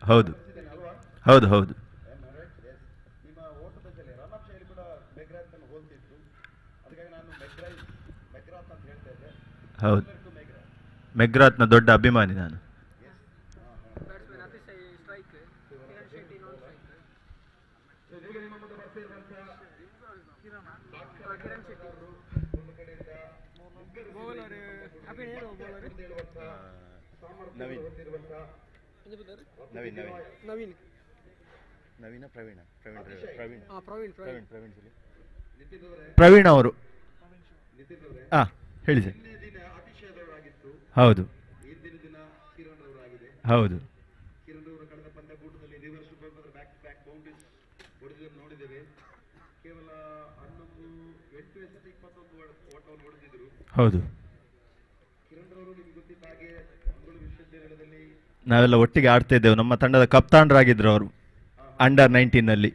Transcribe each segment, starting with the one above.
ಹೌದು ಹೌದು ಹೌದು ಹೌದು ಮೆಗ್ರಾತ್ನ ದೊಡ್ಡ ಅಭಿಮಾನಿ ನಾನು. ನವೀನ್ ನವೀನ್ ನವೀನ್ ನವೀನ ಪ್ರವೀಣ ಪ್ರವೀಣ್ ಪ್ರವೀಣ್ ಪ್ರವೀಣ್ ಪ್ರವೀಣ್ ಪ್ರವೀಣ್ ಅವರು. ಹಾಂ ಹೇಳಿ ಸರ್. ಹೌದು ಹೌದು ಹೌದು ನಾವೆಲ್ಲ ಒಟ್ಟಿಗೆ ಆಡ್ತಾ ಇದ್ದೇವೆ. ನಮ್ಮ ತಂಡದ ಕಪ್ತಾನರಾಗಿದ್ದರು ಅವರು ಅಂಡರ್ 19ನಲ್ಲಿ.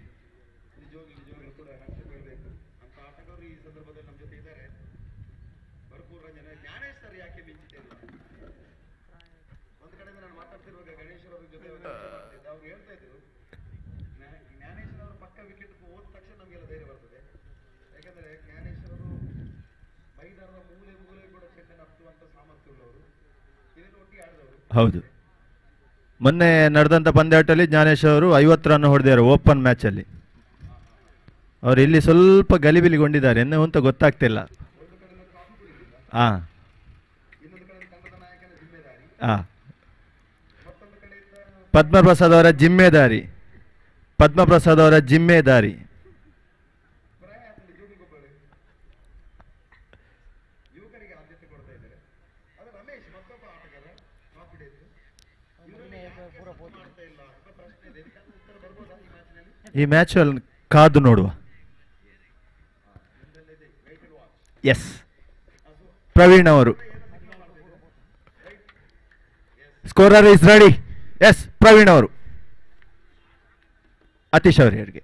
ಹೌದು ಮೊನ್ನೆ ನಡೆದಂಥ ಪಂದ್ಯಾಟದಲ್ಲಿ ಜ್ಞಾನೇಶ್ ಅವರು 50 ರನ್ ಹೊಡೆದಿದ್ದಾರೆ ಓಪನ್ ಮ್ಯಾಚಲ್ಲಿ. ಅವರು ಇಲ್ಲಿ ಸ್ವಲ್ಪ ಗಲಿಬಿಲಿಗೊಂಡಿದ್ದಾರೆ ಎನ್ನು ಅಂತ ಗೊತ್ತಾಗ್ತಿಲ್ಲ. ಹಾಂ ಹಾಂ ಪದ್ಮಪ್ರಸಾದ್ ಅವರ ಜಿಮ್ಮೆದಾರಿ, ಪದ್ಮಪ್ರಸಾದ್ ಅವರ ಜಿಮ್ಮೆದಾರಿ. ಈ ಮ್ಯಾಚಲ್ಲಿ ಕಾದು ನೋಡುವ. ಎಸ್ ಪ್ರವೀಣ್ ಅವರು scorer is ready. S Praveen ಅವರು ಅತೀಶ್ ಅವರಿಗೆ.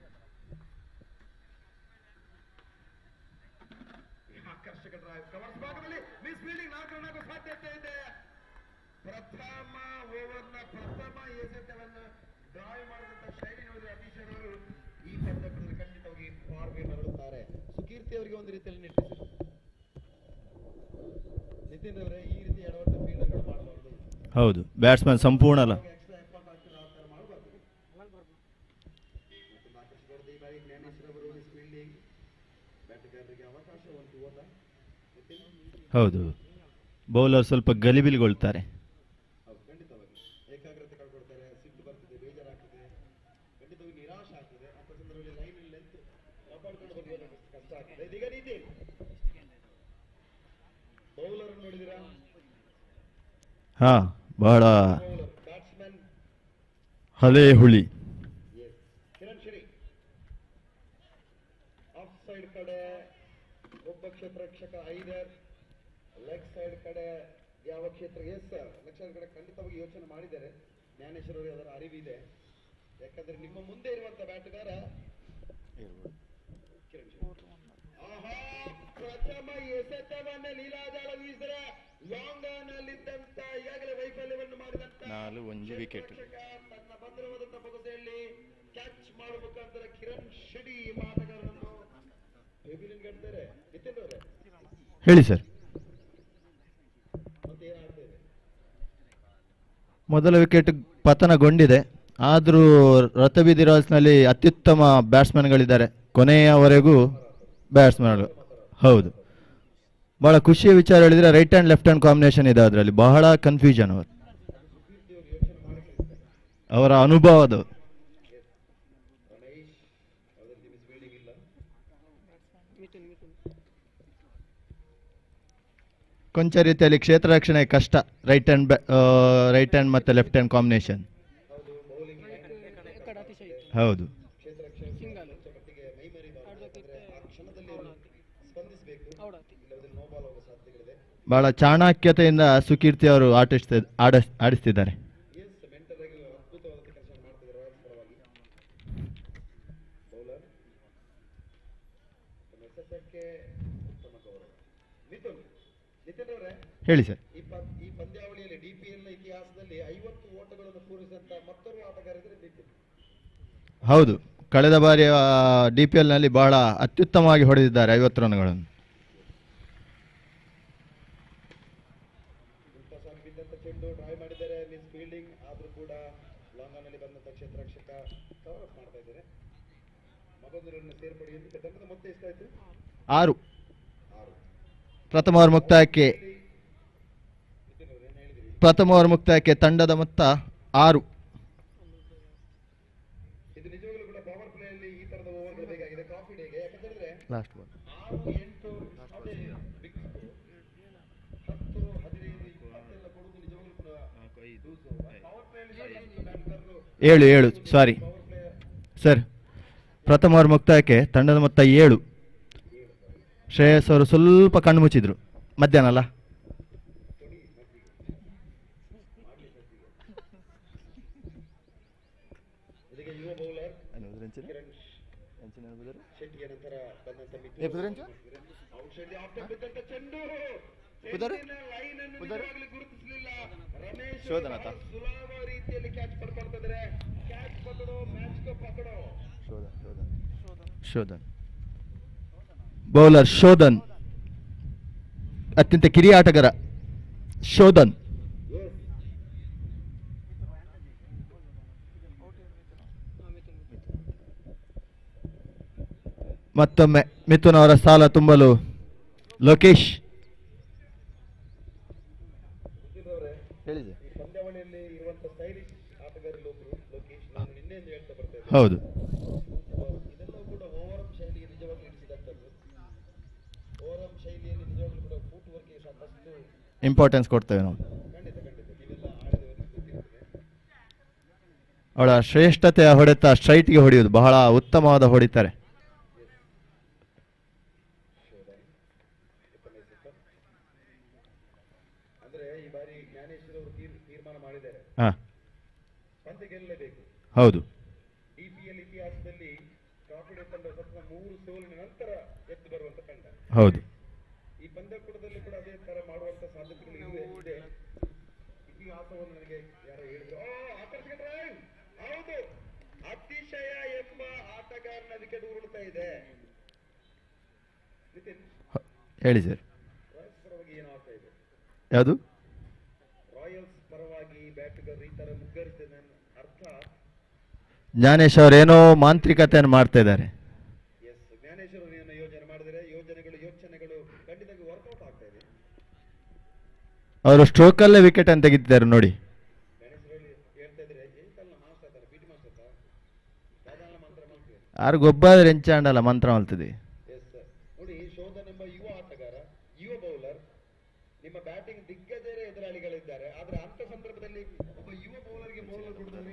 ಹೌದು ಬ್ಯಾಟ್ಸ್ಮನ್ ಸಂಪೂರ್ಣ ಅಲ್ಲ. ಹೌದು ಬೌಲರ್ ಸ್ವಲ್ಪ ಗಲಿಬಿಲಿಗೊಳ್ತಾರೆ. ಹಾ ಬಹಳ ಹಳೆ ಹುಳಿ. ಒಬ್ಬ ಕ್ಷೇತ್ರರಕ್ಷಕ ಐದರ್, ಲೆಗ್ ಸೈಡ್ ಕಡೆ ಯಾವ ಕ್ಷೇತ್ರ ಎಸ್ ಸರ್ ಲೆಗ್ ಸೈಡ್ ಕಡೆ ಖಂಡಿತವಾಗಿ ಯೋಚನೆ ಮಾಡಿದ್ದಾರೆ ಜ್ಞಾನೇಶ್ವರ ಅವರಿಗೆ, ಅದರ ಅರಿವಿದೆ. ಯಾಕಂದ್ರೆ ನಿಮ್ಮ ಮುಂದೆ ಇರುವಂತ ಬ್ಯಾಟುಗಾರ ಪ್ರಥಮ ಎಸೆತವನ್ನ ಲೀಲಾಜಾಲ ವೀಸಿದರೆ ಲಾಂಗ್ ಆನ್ ಅಲ್ಲಿದ್ದಂತ ಈಗಾಗಲೇ ವೈಫಲ್ಯವನ್ನು ಮಾಡಿದಂತ 4 ವಿಕೆಟ್ ತನ್ನ ಭದ್ರವಾದಂತ ಬಗಸೆಯಲ್ಲಿ ಕ್ಯಾಚ್ ಮಾಡುವ ಮುಖಾಂತರ ಕಿರಣ್ ಶೆಡಿ ಆಟಗಾರರನ್ನು ಹೆವಿಲಿನ್ ಗಡ್ತಾರೆ. ನಿತಿನ್ ಅವರೇ ಹೇಳಿ ಸರ್. ಮೊದಲ ವಿಕೆಟ್ ಪತನಗೊಂಡಿದೆ, ಆದರೂ ರಥಬೀದಿ ರಾಯ್ಸ್ನಲ್ಲಿ ಅತ್ಯುತ್ತಮ ಬ್ಯಾಟ್ಸ್ಮನ್ಗಳಿದ್ದಾರೆ ಕೊನೆಯವರೆಗೂ ಬ್ಯಾಟ್ಸ್ಮನ್ಗಳು. ಹೌದು ಬಹಳ ಖುಷಿಯ ವಿಚಾರ ಹೇಳಿದರೆ right hand left hand combination ಇದೆ, ಅದರಲ್ಲಿ ಬಹಳ ಕನ್ಫ್ಯೂಷನ್ ಅವರ ಅನುಭವದು. ಕೊಂಚ ರೀತಿಯಲ್ಲಿ ಕ್ಷೇತ್ರ ರಕ್ಷಣೆ ಕಷ್ಟ, ರೈಟ್ ಹ್ಯಾಂಡ್ ಮತ್ತು ಲೆಫ್ಟ್ ಹ್ಯಾಂಡ್ ಕಾಂಬಿನೇಷನ್. ಹೌದು ಬಹಳ ಚಾಣಾಕ್ಯತೆಯಿಂದ ಸುಕೀರ್ತಿ ಅವರು ಆಡಿಸ್ತಿದ್ದಾರೆ. ಹೇಳಿ ಸರ್. ಈ ಪಂದ್ಯಾವಳಿಯಲ್ಲಿ ಇಲ್ಲಿ DPL ನ ಇತಿಹಾಸದಲ್ಲಿ 50 ಓಟಗಳನ್ನು ಪೂರೈಸಿದಂತ ಮತ್ತೊಬ್ಬ ಆಟಗಾರರಿಗೆ ನಿತಿನ್. ಹೌದು, ಕಳೆದ ಬಾರಿ DPL ನಲ್ಲಿ ಬಹಳ ಅತ್ಯುತ್ತಮವಾಗಿ ಹೊಡೆದಿದ್ದಾರೆ 50 ರನ್ಗಳನ್ನು. ಚೆಂಡು ಡ್ರೈವ್ ಮಾಡಿದ್ದಾರೆ, ಮಿಸ್ ಫೀಲ್ಡಿಂಗ್ ಆದ್ರೂ ಕೂಡ ಲಾಂಗ್ ಆನ್ ಅಲ್ಲಿ ಬಂದಂತ ಕ್ಷೇತ್ರ ರಕ್ಷಕ ಕವರ್ ಅಪ್ ಮಾಡ್ತಾ ಇದ್ದಾರೆ. ಮಗದೂರನ್ನು ಸೇರ್ಪಡೆಯಲ್ಲಿ ತಂಡದ ಮೊತ್ತ ಎಷ್ಟಾಯ್ತು? 6. ಪ್ರಥಮ ಓವರ್ ಮುಕ್ತಾಯಕ್ಕೆ ತಂಡದ ಮೊತ್ತ 6. ಇದು ನಿಜವಾಗ್ಲೂ ಕೂಡ ಪವರ್ ಪ್ಲೇ ಅಲ್ಲಿ ಈ ತರದ ಓವರ್ಗಳು ಬೇಕಾಗಿದೆ ಕಾಫಿ ಡೇಗೆ. ಯಾಕಂದ್ರೆ ಲಾಸ್ಟ್ ಬಾಲ್ 6, 8 ಅದೇ ಬಿಗ್ 10, 15, 20 ಎಲ್ಲ ಕೊಡುವುದು ನಿಜವಾಗ್ಲೂ ಕೂಡ ಪವರ್ ಪ್ಲೇ ಅಲ್ಲಿ 7 ಸಾರಿ ಸರ್. ಪ್ರಥಮ ಓವರ್ ಮುಕ್ತಾಯಕ್ಕೆ ತಂಡದ ಮೊತ್ತ 7. ಶ್ರೇಯಸ್ ಅವರು ಸ್ವಲ್ಪ ಕಣ್ಣು ಮುಚ್ಚಿದ್ರು, ಮಧ್ಯಾಹ್ನ ಅಲ್ಲ. ಯುವ ಬೌಲರ್ ಶೆಟ್ಟಿಯ ನಂತರ ಬಂದಂತ ಚೆಂಡು ಲೈನ್ ಅನ್ನು ನಿಜವಾಗ್ಲೂ ಗುರುತಿಸಲಿಲ್ಲ. ರಮೇಶ್ ಸುಲಭ ರೀತಿಯಲ್ಲಿ ಕ್ಯಾಚ್ ಪಡ್ಕೊಳ್ತಿದ್ದಾರೆ. ಕ್ಯಾಚ್ ಪಕಡೋ, ಮ್ಯಾಚ್ ಕೋ ಪಕಡೋ. ಶೋಧನ್ ಬೌಲರ್ ಶೋಧನ್, ಅತ್ಯಂತ ಕಿರಿಯ ಆಟಗಾರ ಶೋಧನ್. ಮತ್ತೊಮ್ಮೆ ಮಿಥುನ್ ಅವರ ಸಾಲ ತುಂಬಲು ಲೋಕೇಶ್. ಪಂದ್ಯಾವಳಿಯಲ್ಲಿ ಇರುವಂತ ಸ್ಟೈಲಿಶ್ ಆಟಗಾರರು ಲೋಕೇಶ್, ನಾನು ನಿನ್ನೆಂದು ಹೇಳ್ತಾ ಬರ್ತಾ ಇದ್ದೆ. ಹೌದು, ಇದೆಲ್ಲವೂ ಕೂಡ ಓವರಂ ಶೈಲಿಗೆ ನಿಜವಾಗ್ಲೂ ಇರಿಸಿದಂಥದ್ದು. ಓವರಂ ಶೈಲಿಯಲ್ಲಿ ನಿಜವಾಗ್ಲೂ ಕೂಡ ಫುಟ್ ವರ್ಕ್ಗೆ ಸಾಕಷ್ಟು ಇಂಪಾರ್ಟೆನ್ಸ್ ಕೊಡ್ತೇವೆ ನಾವು. ಖಂಡಿತ ನೀವೆಲ್ಲ ಆಡಿದವರಿಗೆ ಗೊತ್ತಿರ್ತದೆ. ಅವಳ ಶ್ರೇಷ್ಠತೆಯ ಹೊಡೆತ ಸ್ಟ್ರೈಟ್ಗೆ ಹೊಡೆಯುವುದು ಬಹಳ ಉತ್ತಮವಾದ ಹೊಡಿತಾರೆ. ಅಂದ್ರೆ ಈ ಬಾರಿ ಜ್ಞಾನೇಶ್ವರ್ ಅವರು ತೀರ್ಮಾನ ಮಾಡಿದ್ದಾರೆ, ಪಂದ್ಯ ಗೆಲ್ಲಲೇಬೇಕು. ಹೌದು, DPL ಇತಿಹಾಸದಲ್ಲಿ ಕಾಫಿ ಡೇ ತಂಡ ಸತತ 3 ಸೋಲಿನ ನಂತರ ಎದ್ದು ಬರುವಂತ ತಂಡ. ಹೌದು, ಈ ಪಂದ್ಯಕೂಟದಲ್ಲಿ ಕೂಡ ಅದೇ ತರ ಮಾಡುವಂತ ಸಾಧ್ಯತೆಗಳು ಇದೆ. ಇತಿಹಾಸವನ್ನು ನನಗೆ ಯಾರೋ ಹೇಳಿದ್ರು. ಆಕರ್ಷಕ ಡ್ರೈವ್, ಹೌದು, ಅತಿಶಯ ಎಂಬ ಆಟಗಾರನ ವಿಕೆಟ್ ಉರುಳ್ತಾ ಇದೆ. ನಿತಿನ್ ಹೇಳಿ ಸರ್. ರಾಯಲ್ಸ್ ಪರವಾಗಿ ಏನಾಗ್ತಾ ಇದೆ? ಯಾವುದು? ರಾಯಲ್ಸ್ ಪರವಾಗಿ ಬ್ಯಾಟುಗಾರರು ಈ ತರ ಮುಗ್ಗರಿಸಿದ ಅರ್ಥ ಜ್ಞಾನೇಶ್ ಅವರು ಏನೋ ಮಾಂತ್ರಿಕತೆಯನ್ನು ಮಾಡ್ತಾ ಇದ್ದಾರೆ. ಜ್ಞಾನೇಶ್ವರ ಯೋಜನೆ ಮಾಡಿದರೆ ಯೋಚನೆಗಳು ಖಂಡಿತವಾಗಿ ವರ್ಕೌಟ್ ಆಗ್ತಾ ಇದೆ. ಅವರು ಸ್ಟ್ರೋಕ್ ಅಲ್ಲೇ ವಿಕೆಟ್ ಅನ್ನು ತೆಗಿತಿದ್ದಾರೆ ನೋಡಿ. ಜ್ಞಾನೇಶ್ವರ ಹೇಳ್ತಾ ಇದ್ರೆ ಮಾಸ್ಟರ್ ಬಿಟಿ ಮಾಸ್ಟರ್ ಸಾಧಾರಣ ಮಂತ್ರ ಮಾಡ್ತೀವಿ. ಯಾರು ಗೊಬ್ಬರ ಎಂಚಾಂಡಲ್ಲ ಮಂತ್ರ ಮಲ್ತದೆ. ನೋಡಿ, ಶೋಧನ್ ಎಂಬ ಯುವ ಆಟಗಾರ, ಯುವ ಬೌಲರ್, ನಿಮ್ಮ ಬ್ಯಾಟಿಂಗ್ ದಿಗ್ಗಜರೇ ಎದುರಾಳಿಗಳಿದ್ದಾರೆ. ಆದ್ರೆ ಅಂತ ಸಂದರ್ಭದಲ್ಲಿ ಒಬ್ಬ ಯುವ ಬೌಲರ್ಗೆ ಬೌಲರ್ ಕೊಡುವುದನ್ನು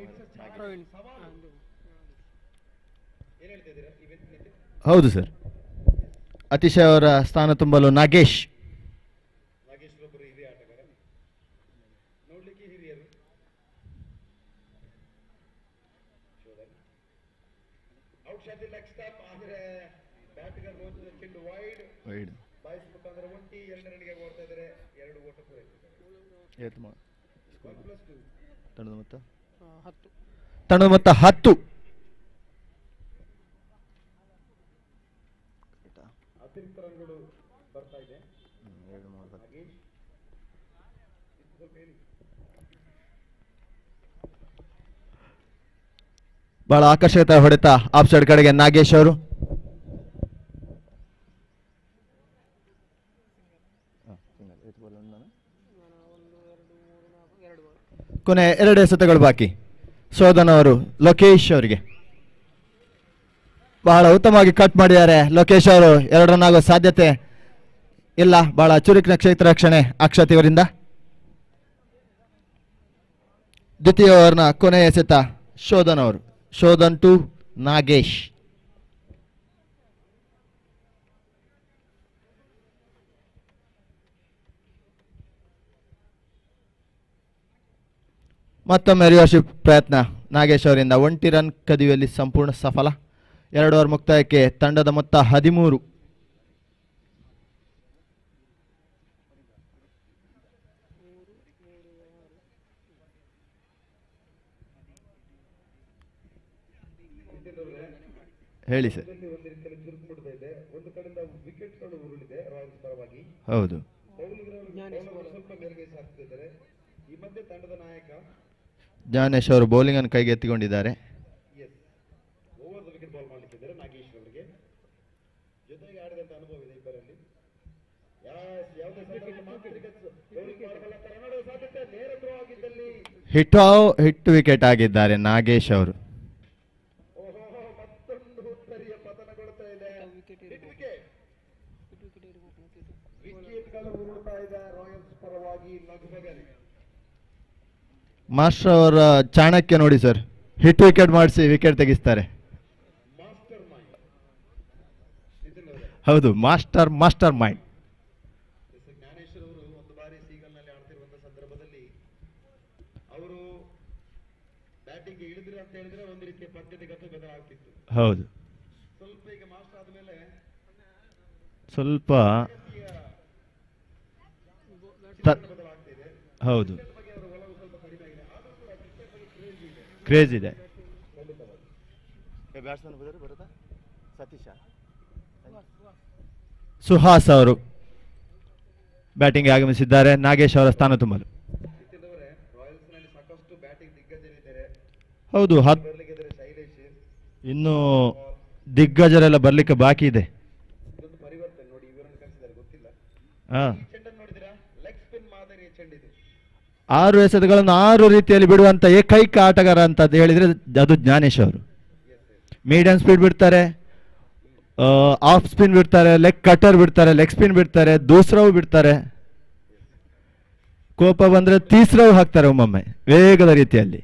ಏನ್ ಹೇಳ್ತಾ ಇದ್ದೀರಾ? ಹೌದು ಸರ್. ಅತಿಶಯ ಅವರ ಸ್ಥಾನ ತುಂಬಲು ನಾಗೇಶ್ ಒಬ್ಬರು ಹಿರಿಯ ಆಟಗಾರ, ನೋಡ್ಲಿಕ್ಕೆ ಹಿರಿಯರು. ಔಟ್ ಶಾಟ್ ಲೆಗ್ ಸ್ಟಾಪ್, ಆದ್ರೆ ಬ್ಯಾಟ್ಗರ್ ಚೆಂಡು ವೈಡ್ ಬಾಯ್ಸ್ ಮುಖಾಂತರ ಒಂಟಿ 2 ರನ್ಗೆ ಓಡ್ತಾ ಇದ್ದಾರೆ. 2 ಓಟ ಪೂರೈಸಿದ್ದಾರೆ. ತಂಡದ ಮೊತ್ತ 10. ಅತಿರಿಕ್ತ ರನ್ಗಳು ಬರ್ತಾ ಇದೆ. ಬಹಳ ಆಕರ್ಷಕ ಹೊಡೆತ ಆಫ್ ಸೈಡ್ ಕಡೆಗೆ ನಾಗೇಶ್ ಅವರು. ಕೊನೆ 2 ಎಸೆತಗಳು ಬಾಕಿ. ಶೋಧನ್ ಅವರು ಲೋಕೇಶ್ ಅವರಿಗೆ ಬಹಳ ಉತ್ತಮವಾಗಿ ಕಟ್ ಮಾಡಿದ್ದಾರೆ. ಲೋಕೇಶ್ ಅವರು 2 ರನ್ ಆಗೋ ಸಾಧ್ಯತೆ ಇಲ್ಲ. ಬಹಳ ಚುರುಕಿನ ಕ್ಷೇತ್ರ ರಕ್ಷಣೆ ಅಕ್ಷತ್ ಇವರಿಂದ. ದ್ವಿತೀಯ ಓವರ್ನ ಕೊನೆಯ ಎಸೆತ ಶೋಧನ್ ಅವರು. ಶೋಧನ್ ಟು ನಾಗೇಶ್. ಮತ್ತೊಮ್ಮೆ ರಿವರ್ಶಿಪ್ ಪ್ರಯತ್ನ ನಾಗೇಶ್ ಅವರಿಂದ. 1 ರನ್ ಕದಿಯುವಲ್ಲಿ ಸಂಪೂರ್ಣ ಸಫಲ. 2 ಓವರ್ ಮುಕ್ತಾಯಕ್ಕೆ ತಂಡದ ಮೊತ್ತ 13. ನಿತಿನ್ ಅವರೇ, ಹೇಳಿ ಸರ್. ಒಂದು ರೀತಿಯಲ್ಲಿ ಚುರುಕು ಮುಡ್ತಾ ಇದೆ. ಒಂದು ಕಡೆಯಿಂದ ವಿಕೆಟ್ಗಳು ಉರುಳಿದೆ ರಾಯಲ್ಸ್ ಪರವಾಗಿ. ಹೌದು, ಬೌಲರ್ಗಳು ಸ್ವಲ್ಪ ಮೇಲ್ಗೈ ಸಾಧಿಸಿದ್ದಾರೆ. ಈ ಮಧ್ಯೆ ತಂಡದ ನಾಯಕ ಜ್ಞಾನೇಶ್ ಅವರು ಬೌಲಿಂಗ್ ಅನ್ನು ಕೈಗೆ ಎತ್ತಿಕೊಂಡಿದ್ದಾರೆ. ಓವರ್ ದ ವಿಕೆಟ್ ಬಾಲ್ ಮಾಡಲಿಕ್ಕಿದ್ದಾರೆ ನಾಗೇಶ್ ಅವರಿಗೆ. ಜೊತೆಗೆ ಆಡಿದಂತ ಅನುಭವ ಇದೆ ಇಬ್ಬರಲ್ಲಿ. ಯಾವುದೇ ಬೌಲಿಂಗ್ ಮಾಡಬಲ್ಲ ಕನ್ನಡ ಸಾಧ್ಯತೆ. ನೇರ ಥ್ರೋ ಆಗಿದ್ದಲ್ಲಿ ಹಿಟ್ ವಿಕೆಟ್ ಆಗಿದ್ದಾರೆ ನಾಗೇಶ್ ಅವರು. ಮತ್ತೊಂದು ಉತ್ತರಿಯ ಪತನಗೊಳ್ತಾ ಇದೆ. ವಿಕೆಟ್ಗಳು ಉರುಳ್ತಾ ಇದೆ ರಾಯಲ್ಸ್ ಪರವಾಗಿ. ಲಗ್ಭಗಲಿ ಮಾಸ್ಟರ್ ಅವರ ಚಾಣಕ್ಯ ನೋಡಿ ಸರ್, ಹಿಟ್ ವಿಕೆಟ್ ಮಾಡಿಸಿ ವಿಕೆಟ್ ತೆಗಿಸ್ತಾರೆ. Mastermind. ಹೌದು, ಮಾಸ್ಟರ್ ಮೈಂಡ್. ಜ್ಞಾನೇಶ್ವರ್ ಅವರು ಒಂದು ಬಾರಿ ಸೀಗಲ್ ನಲ್ಲಿ ಆಡ್ತಿರುವಂತಹ ಸಂದರ್ಭದಲ್ಲಿ ಅವರು ಬ್ಯಾಟಿಂಗ್ ಇಳಿದ್ರು ಅಂತ ಹೇಳಿದ್ರೆ ಒಂದು ರೀತಿಯ ಪದ್ಧತಿ ಬದಲಾಗ್ತಿತ್ತು. ಹೌದು, ಸ್ವಲ್ಪ ಈಗ ಮಾಸ್ಟರ್ ಆದ್ಮೇಲೆ ಸ್ವಲ್ಪ ಬದಲಾಗ್ತಿದೆ. ಹೌದು, ಬಗ್ಗೆ ಅವರ ಒಲವು ಸ್ವಲ್ಪ ಕಡಿಮೆ ಆಗಿದೆ. ಆದರೂ ಕೂಡ ಕ್ರಿಕೆಟ್ ಬಗ್ಗೆ ಕ್ರೇಜ್ ಇದೆ. ಸುಹಾಸ್ ಅವರು ಬ್ಯಾಟಿಂಗ್ ಆಗಮಿಸಿದ್ದಾರೆ ನಾಗೇಶ್ ಅವರ ಸ್ಥಾನ ತುಂಬಲು. ರಾಯಲ್ಸ್ ನಲ್ಲಿ ಸಾಕಷ್ಟು ಬ್ಯಾಟಿಂಗ್ ದಿಗ್ಗಜರಿದ್ದಾರೆ. ಹೌದು, ಬರ್ಲಿಕ್ಕಿದ್ದಾರೆ ಶೈಲೇಶ್. ಇನ್ನು ದಿಗ್ಗಜರೆಲ್ಲ ಬರ್ಲಿಕ್ಕೆ ಬಾಕಿ ಇದೆ. ಇದೊಂದು ಪರಿವರ್ತನೆ ನೋಡಿ, ಇವರನ್ನು ಕಳಿಸಿದ್ದಾರೆ ಗೊತ್ತಿಲ್ಲ. ಹಾ, ಈ ಚೆಂಡನ್ನು ನೋಡಿದಿರಾ? ಲೆಗ್ ಸ್ಪಿನ್ ಮಾದರಿಯ ಚೆಂಡಿದೆ. 6 ಎಸೆತಗಳನ್ನು 6 ರೀತಿಯಲ್ಲಿ ಬಿಡುವಂತ ಏಕೈಕ ಆಟಗಾರ ಅಂತ ಹೇಳಿದ್ರೆ ಅದು ಜ್ಞಾನೇಶ್ ಅವರು. ಮೀಡಿಯಂ ಸ್ಪೀಡ್ ಬಿಡ್ತಾರೆ, ಆಫ್ ಸ್ಪಿನ್ ಬಿಡ್ತಾರೆ, ಲೆಗ್ ಕಟರ್ ಬಿಡ್ತಾರೆ, ಲೆಗ್ ಸ್ಪಿನ್ ಬಿಡ್ತಾರೆ, ದೂಸರವು ಬಿಡ್ತಾರೆ, ಕೋಪ ಬಂದ್ರೆ ತೀಸರವು ಹಾಕ್ತಾರೆ ಒಮ್ಮೊಮ್ಮೆ ವೇಗದ ರೀತಿಯಲ್ಲಿ.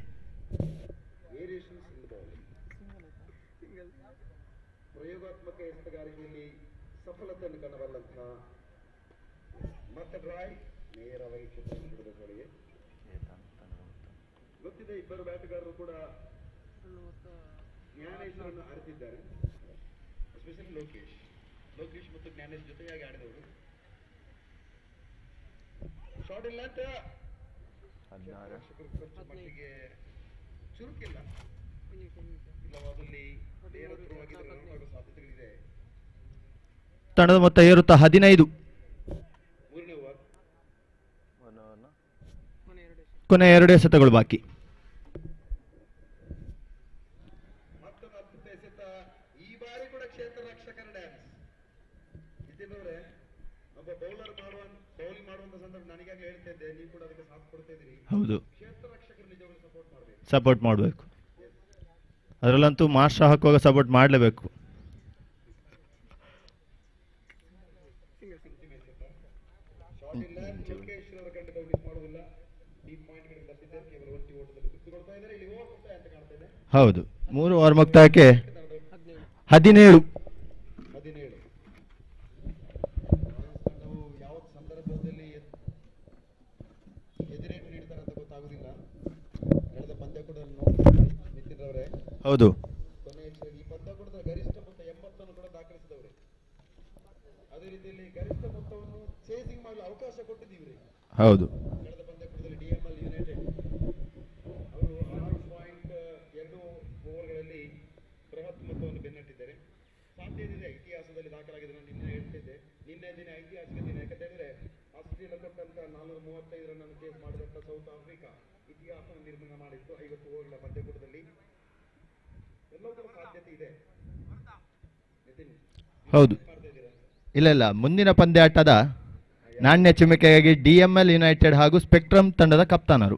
ಪ್ರಯೋಗಾತ್ಮಕ ಎಸೆತಗಾರಿಕೆಯಲ್ಲಿ ಸಫಲತೆಯನ್ನು ಕಾಣಬಲ್ಲಂತಹ ಮತ್ತೆ ಡ್ರೈ ನೇರವಾಗಿ ಕ್ಷೇತ್ರಗಳಿಗೆ ಗೊತ್ತಿದೆ. ಇಬ್ಬರು ಬ್ಯಾಟುಗಾರರು ಕೂಡ ಜ್ಞಾನೇಶ್ವರನ್ನು ಅರಿತಿದ್ದಾರೆ. ಎಸ್ಪೆಷಲಿ ಲೋಕೇಶ್ ಮತ್ತು ಜ್ಞಾನೇಶ್ ಜೊತೆಯಾಗಿ ಆಡಿದವರು. ಶಾರ್ಟ್ ಇಲ್ಲ ಅಂತ ಮಟ್ಟಿಗೆ ಚುರುಕಿಲ್ಲ. ಇಲ್ಲವಾದಲ್ಲಿ ನೇರ ದೂರವಾಗಿದ್ದರೆ ರನ್ ಆಗೋ ಸಾಧ್ಯತೆಗಳಿದೆ. ತಂಡದ ಮೊತ್ತ ಏರುತ್ತಾ 15. ಮೂರನೇ ಓವರ್. ಕೊನೆ 2 ಎಸೆತಗಳು ಬಾಕಿ. ಮತ್ತೊಂದು ಅದ್ಭುತ ಎಸೆತ. ಈ ಬಾರಿ ಕೂಡ ಕ್ಷೇತ್ರ ರಕ್ಷಕರ ಡ್ಯಾನ್ಸ್. ಇದೇನವ್ರೆ, ಒಬ್ಬ ಬೌಲಿಂಗ್ ಮಾಡುವಂತ ಸಂದರ್ಭ ನನಗಾಗಲೇ ಹೇಳ್ತಾ ಇದ್ದೆ, ನೀವು ಕೂಡ ಅದಕ್ಕೆ ಸಾಥ್ ಕೊಡ್ತಾ ಇದ್ದೀರಿ. ಹೌದು, ಕ್ಷೇತ್ರ ರಕ್ಷಕರು ನಿಜವಾಗ್ಲೂ ಸಪೋರ್ಟ್ ಮಾಡಬೇಕು. ಅದರಲ್ಲಂತೂ ಮಾಸ್ಟರ್ ಹಾಕುವಾಗ ಸಪೋರ್ಟ್ ಮಾಡಲೇಬೇಕು. ಶಾರ್ಟ್ ಇಲ್ಲ. ಲೋಕೇಶ್ ಅವರು ಖಂಡಿತ ಮಿಸ್ ಮಾಡುವುದಿಲ್ಲ. ಡೀಪ್ ಪಾಯಿಂಟ್ ಗಳಿಗೆ ಬರ್ತಿದ್ದಾರೆ. ಕೇವಲ 1 ಓಟದಲ್ಲಿ ಬಿಟ್ಟುಕೊಡ್ತಾ ಇದ್ದಾರೆ. ಇಲ್ಲಿ ಓವರ್ ಮುಕ್ತಾಯ ಅಂತ ಕಾಣ್ತಾ ಇದೆ. ಹೌದು, 3 ಓವರ್ ಮುಕ್ತಾಯಕ್ಕೆ 17. ತಂಡವು ಯಾವ ಸಂದರ್ಭದಲ್ಲಿ ಎದುರೇಟು ನೀಡ್ತಾರೆ ಅಂತ ಗೊತ್ತಾಗುದಿಲ್ಲ. ನಡೆದ ಪಂದ್ಯ ಕೂಡ ನಿತಿನ್ ಅವರೇ. ಹೌದು, ಕೊನೆಯ ಈ ಪಂದ್ಯ ಕೂಡ ಗರಿಷ್ಠ ಮೊತ್ತ 80 ಕೂಡ ದಾಖಲಿಸಿದವರು. ಅದೇ ರೀತಿಯಲ್ಲಿ ಗರಿಷ್ಠ ಮೊತ್ತವನ್ನು ಚೇಸಿಂಗ್ ಮಾಡಲು ಅವಕಾಶ ಕೊಟ್ಟಿದ್ದೀವಿ. ಹೌದು, ಕಳೆದ ಪಂದ್ಯಕೂಟದಲ್ಲಿ ಡಿಎಂಎಲ್ ಯುನೈಟೆಡ್ ಅವರು 6.2 ಓವರ್ಗಳಲ್ಲಿ ಬೃಹತ್ ಮೊತ್ತವನ್ನು ಬೆನ್ನಟ್ಟಿದ್ದಾರೆ. ಸಾಧ್ಯ ಇದೆ, ಇತಿಹಾಸದಲ್ಲಿ ದಾಖಲಾಗಿದೆ. ನಾನು ನಿನ್ನೆ ಹೇಳ್ತಿದ್ದೆ, ನಿನ್ನೆ ದಿನ ಐತಿಹಾಸಿಕ ದಿನ. ಯಾಕಂತಂದ್ರೆ ಆಸ್ಟ್ರೇಲಿಯಾ ಕೊಟ್ಟಂತ 435 ರನ್ ಅನ್ನು ಚೇಸ್ ಮಾಡಿದಂತ ಸೌತ್ ಆಫ್ರಿಕಾ ಇತಿಹಾಸವನ್ನು ನಿರ್ಮಾಣ ಮಾಡಿತ್ತು 50 ಓವರ್ಗಳ ಪಂದ್ಯಕೂಟದಲ್ಲಿ. ಎಲ್ಲವೂ ಕೂಡ ಸಾಧ್ಯತೆ ಇದೆ. ನಿತಿನ್, ಹೌದು. ಇಲ್ಲ, ಮುಂದಿನ ಪಂದ್ಯಾಟದ ನಾಣ್ಯ ಚಿಮ್ಮಿಕೆಯಾಗಿ DML ಯುನೈಟೆಡ್ ಹಾಗೂ ಸ್ಪೆಕ್ಟ್ರಮ್ ತಂಡದ ಕಪ್ತಾನರು.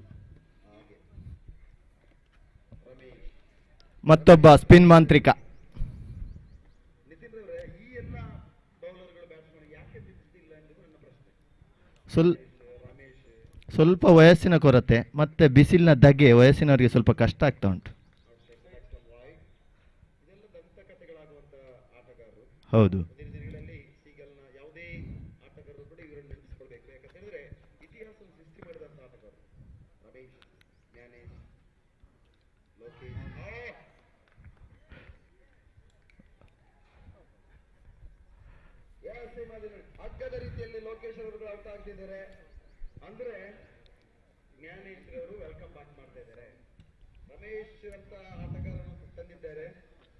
ಮತ್ತೊಬ್ಬ ಸ್ಪಿನ್ ಮಾಂತ್ರಿಕ. ನಿತಿನ್ ಅವರೇ, ಈ ಎಲ್ಲ ಬೌಲರ್ಗಳು ಬ್ಯಾಟ್ಸ್ಮನ್ ಯಾಕೆ ಬಿತ್ತಿಲ್ಲ ಎಂಬುದು ನನ್ನ ಪ್ರಶ್ನೆ. ಸ್ವಲ್ಪ ವಯಸ್ಸಿನ ಕೊರತೆ ಮತ್ತೆ ಬಿಸಿಲಿನ ಧಗೆ ವಯಸ್ಸಿನವರಿಗೆ ಸ್ವಲ್ಪ ಕಷ್ಟ ಆಗ್ತಾ ಉಂಟು. ಇದೆಲ್ಲ ದಂತಕಥೆಗಳಾಗುವಂತ ಆಟಗಾರರು. ಹೌದು, ದಿನಗಳಲ್ಲಿ ಸೀಗಲ್ನ ಯಾವುದೇ ಆಟಗಾರರು ಕೂಡ ಇವರನ್ನು ನೆನಪಿಸಿಕೊಳ್ಬೇಕು. ಯಾಕಂತಂದ್ರೆ ಇತಿಹಾಸ ಸೃಷ್ಟಿ ಮಾಡಿದಂತ ಆಟಗಾರರು. ರಮೇಶ್, ಜ್ಞಾನೇಶ್, ಲೋಕೇಶ್. ಅಗ್ಗದ ರೀತಿಯಲ್ಲಿ ಲೋಕೇಶ್ ಅವರು ಔಟ್ ಆಗ್ತಿದ್ದಾರೆ. ಅಂದ್ರೆ ಜ್ಞಾನೇಶ್ ಅವರು ವೆಲ್ಕಮ್ ಬ್ಯಾಕ್ ಮಾಡ್ತಾ ಇದ್ದಾರೆ. ರಮೇಶ್ ಅಂತ ಆಟಗಾರರನ್ನು ತಂದಿದ್ದಾರೆ.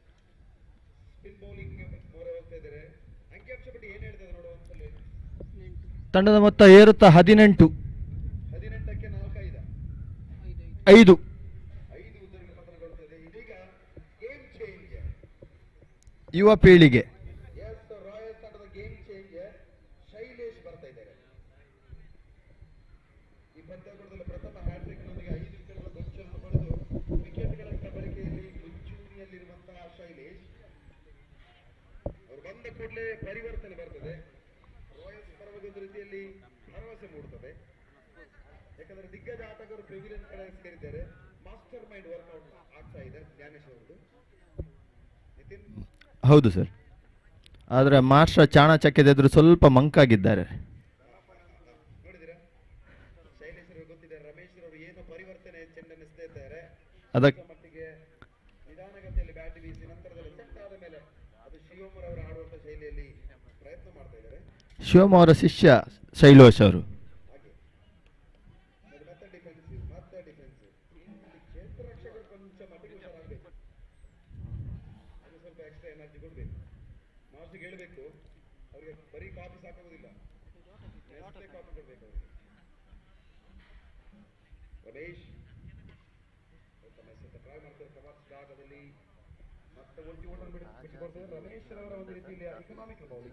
ಸ್ಪಿನ್ ಬೌಲಿಂಗ್ ಮೊರೆ ಹೋಗ್ತಾ ಇದ್ದಾರೆ. ಅಂಕಿಅಂಶ ಪಟ್ಟಿ ಏನ್ ಹೇಳ್ತದೆ ನೋಡುವ ಒಂದ್ಸಲ. ತಂಡದ ಮೊತ್ತ ಏರುತ್ತಾ 18. 18ಕ್ಕೆ 4-5 5 ಉದ್ದರಿಗೆ ಪತನಗೊಳ್ಳುತ್ತದೆ. ಇದೀಗ ಗೇಮ್ ಚೇಂಜ್. ಯುವ ಪೀಳಿಗೆ ರಾಯಲ್ ತಂಡದ ಗೇಮ್ ಚೇಂಜ್ ಶೈಲೇಶ್ ಬರ್ತಾ ಇದ್ದಾರೆ. ಈ ಪಂದ್ಯಾಟದಲ್ಲಿ ಪ್ರಥಮ ಹ್ಯಾಟ್ರಿಕ್ ನೊಂದಿಗೆ 5 ವಿಕೆಟ್ಗಳ ಗೊಂಚಲನ್ನು ಪಡೆದು ವಿಕೆಟ್ಗಳ ಕಬಳಿಕೆಯಲ್ಲಿ ಮುಂಚೂಣಿಯಲ್ಲಿರುವಂತಹ ಶೈಲೇಶ್ ಅವರು ಬಂದ ಕೂಡಲೇ ಪರಿವರ್ತನೆ ಬರ್ತದೆ. ರಾಯಲ್ಸ್ ಪರವಾಗಿ ಒಂದು ರೀತಿಯಲ್ಲಿ ಭರವಸೆ ಮೂಡುತ್ತದೆ. ಯಾಕಂದ್ರೆ ದಿಗ್ಗಜ ಆಟಗಾರರು ಪ್ರೆವಿಲಿಯನ್ ಕಡೆ ಸೇರಿದ್ದಾರೆ. ಮಾಸ್ಟರ್ ಮೈಂಡ್ ವರ್ಕೌಟ್ ಆಗ್ತಾ ಇದೆ ಜ್ಞಾನೇಶ್ ಅವರದು. ನಿತಿನ್ ಹೌದು ಸರ್. ಆದರೆ ಮಾಸ್ಟರ್ ಚಾಣಚಕ್ಯದ ಎದುರು ಸ್ವಲ್ಪ ಮಂಕಾಗಿದ್ದಾರೆ. ನೋಡಿದಿರಾ, ಶೈಲೇಶ್ ಅವರು ಗೊತ್ತಿದೆ, ರಮೇಶ್ ಅವರು ಏನು ಪರಿವರ್ತನೆ ಚೆಂಡನ್ನು ಎಸ್ತಾ ಇದ್ದಾರೆ. ಅದಕ್ಕೆ ಮಟ್ಟಿಗೆ ನಿಧಾನಗತಿಯಲ್ಲಿ ಬ್ಯಾಟ್ ಬೀಸಿ ನಂತರದಲ್ಲಿ ಸೆಟ್ ಆದ ಮೇಲೆ ಅದು ಶಿವಮೊಗ್ಗ ಅವರು ಆಡುವಂತ ಶೈಲಿಯಲ್ಲಿ ಪ್ರಯತ್ನ ಮಾಡ್ತಾ ಇದ್ದಾರೆ. ಶಿವಮ್ ಅವರ ಶಿಷ್ಯ ಶೈಲೋಶ್ ಅವರು. ಹಾಗೆ ಮತ್ತೆ ಡಿಫೆನ್ಸಿವ್ ಕ್ಷೇತ್ರ ರಕ್ಷಕರು ಕೊಂಚ ಮಟ್ಟಿಗೆ ಹುಷಾರಾಗಬೇಕು. ಅದು ಸ್ವಲ್ಪ ಎಕ್ಸ್ಟ್ರಾ ಎನರ್ಜಿ ಕೊಡ್ಬೇಕು. ಮಾಸ್ಟಿಗೆ ಹೇಳ್ಬೇಕು, ಅವ್ರಿಗೆ ಬರೀ ಕಾಫಿ ಸಾಕಾಗುದಿಲ್ಲ, ನೆಸ್ಟೇ ಕಾಫಿ ಕೊಡ್ಬೇಕು ಅವ್ರಿಗೆ. ರಮೇಶ್ ಟ್ರೈ ಮಾಡ್ತಾರೆ ಕವರ್ಸ್ ಜಾಗದಲ್ಲಿ ಮತ್ತೆ ಒಟ್ಟಿ ಓಟನ್ನು ಬಿಟ್ಟು ಕೊಡ್ತಾರೆ. ರಮೇಶ್ ಅವರ ಒಂದು ರೀತಿಯಲ್ಲಿ ಎಕನಾಮಿಕ್ ಬೌಲಿಂಗ್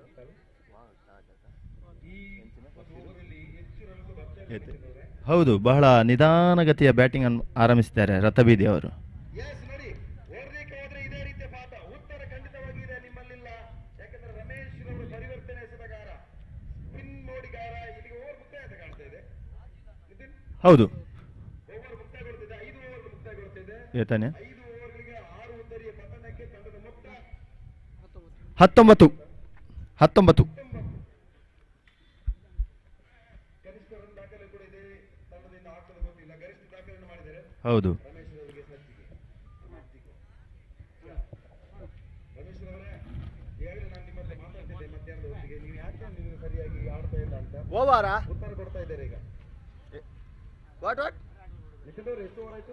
ಈ ಓವರಲ್ಲಿ ಹೆಚ್ಚು ರನ್ ಬರ್ತಾರೆ. ಹೌದು, ಬಹಳ ನಿಧಾನಗತಿಯ ಬ್ಯಾಟಿಂಗ್ ಅನ್ನು ಆರಂಭಿಸಿದ್ದಾರೆ ರಥಬೀದಿ ಅವರು. ಎಸ್ ನೋಡಿ, ಓಡ್ಲಿಕ್ಕೆ ಹೋದ್ರೆ ಇದೇ ರೀತಿಯ ಪಾಠ. ಉತ್ತರ ಖಂಡಿತವಾಗಿ ಇದೆ, ನಿಮ್ಮಲ್ಲಿಲ್ಲ. ಯಾಕಂದ್ರೆ ರಮೇಶ್ ಅವರು ಪರಿವರ್ತನೆ ಎಸೆದಗಾರ, ಸ್ಪಿನ್ ಮೋಡಿಗಾರ. ಇಲ್ಲಿಗೆ ಓವರ್ ಮುಕ್ತಾಯ ಅಂತ ಕಾಣ್ತಾ ಇದೆ. ನಿತಿನ್, ಹೌದು, ಓವರ್ ಮುಕ್ತಾಯಗೊಳ್ತಿದೆ. 5 ಓವರ್ ಮುಕ್ತಾಯಗೊಳ್ತಿದೆ. ಏತಾನೆ 5 ಓವರ್ಗಳಿಗೆ 6 ಉದ್ದರಿಯ ಪತನಕ್ಕೆ ತಂಡದ ಮೊತ್ತ 19. ಕನಿಷ್ಠ ರನ್ ದಾಖಲೆ ಕೂಡ ಇದೆ. ತಂಡದಿಂದ ಆಗ್ತದೆ ಗೊತ್ತಿಲ್ಲ. ಗರಿಷ್ಠ ದಾಖಲೆಯನ್ನು ಮಾಡಿದ್ದಾರೆ ಹೌದು. ರಮೇಶ್ ಅವರಿಗೆ ಸಜ್ಜಿಗೆ. ರಮೇಶ್ ಅವರೇ, ಈಗಾಗಲೇ ನಾನು ನಿಮ್ಮ ಹತ್ರ ಮಾತಾಡ್ತಿದ್ದೆ ಮಧ್ಯಾಹ್ನದ ಹೊತ್ತಿಗೆ. ನೀವು ಯಾಕೆ ನೀವು ಸರಿಯಾಗಿ ಆಡ್ತಾ ಇಲ್ಲ ಅಂತ ಉತ್ತರ ಕೊಡ್ತಾ ಇದ್ದಾರೆ ಈಗ. ನಿತಿನ್ ಅವರು ಎಷ್ಟು ಓವರ್ ಆಯ್ತು?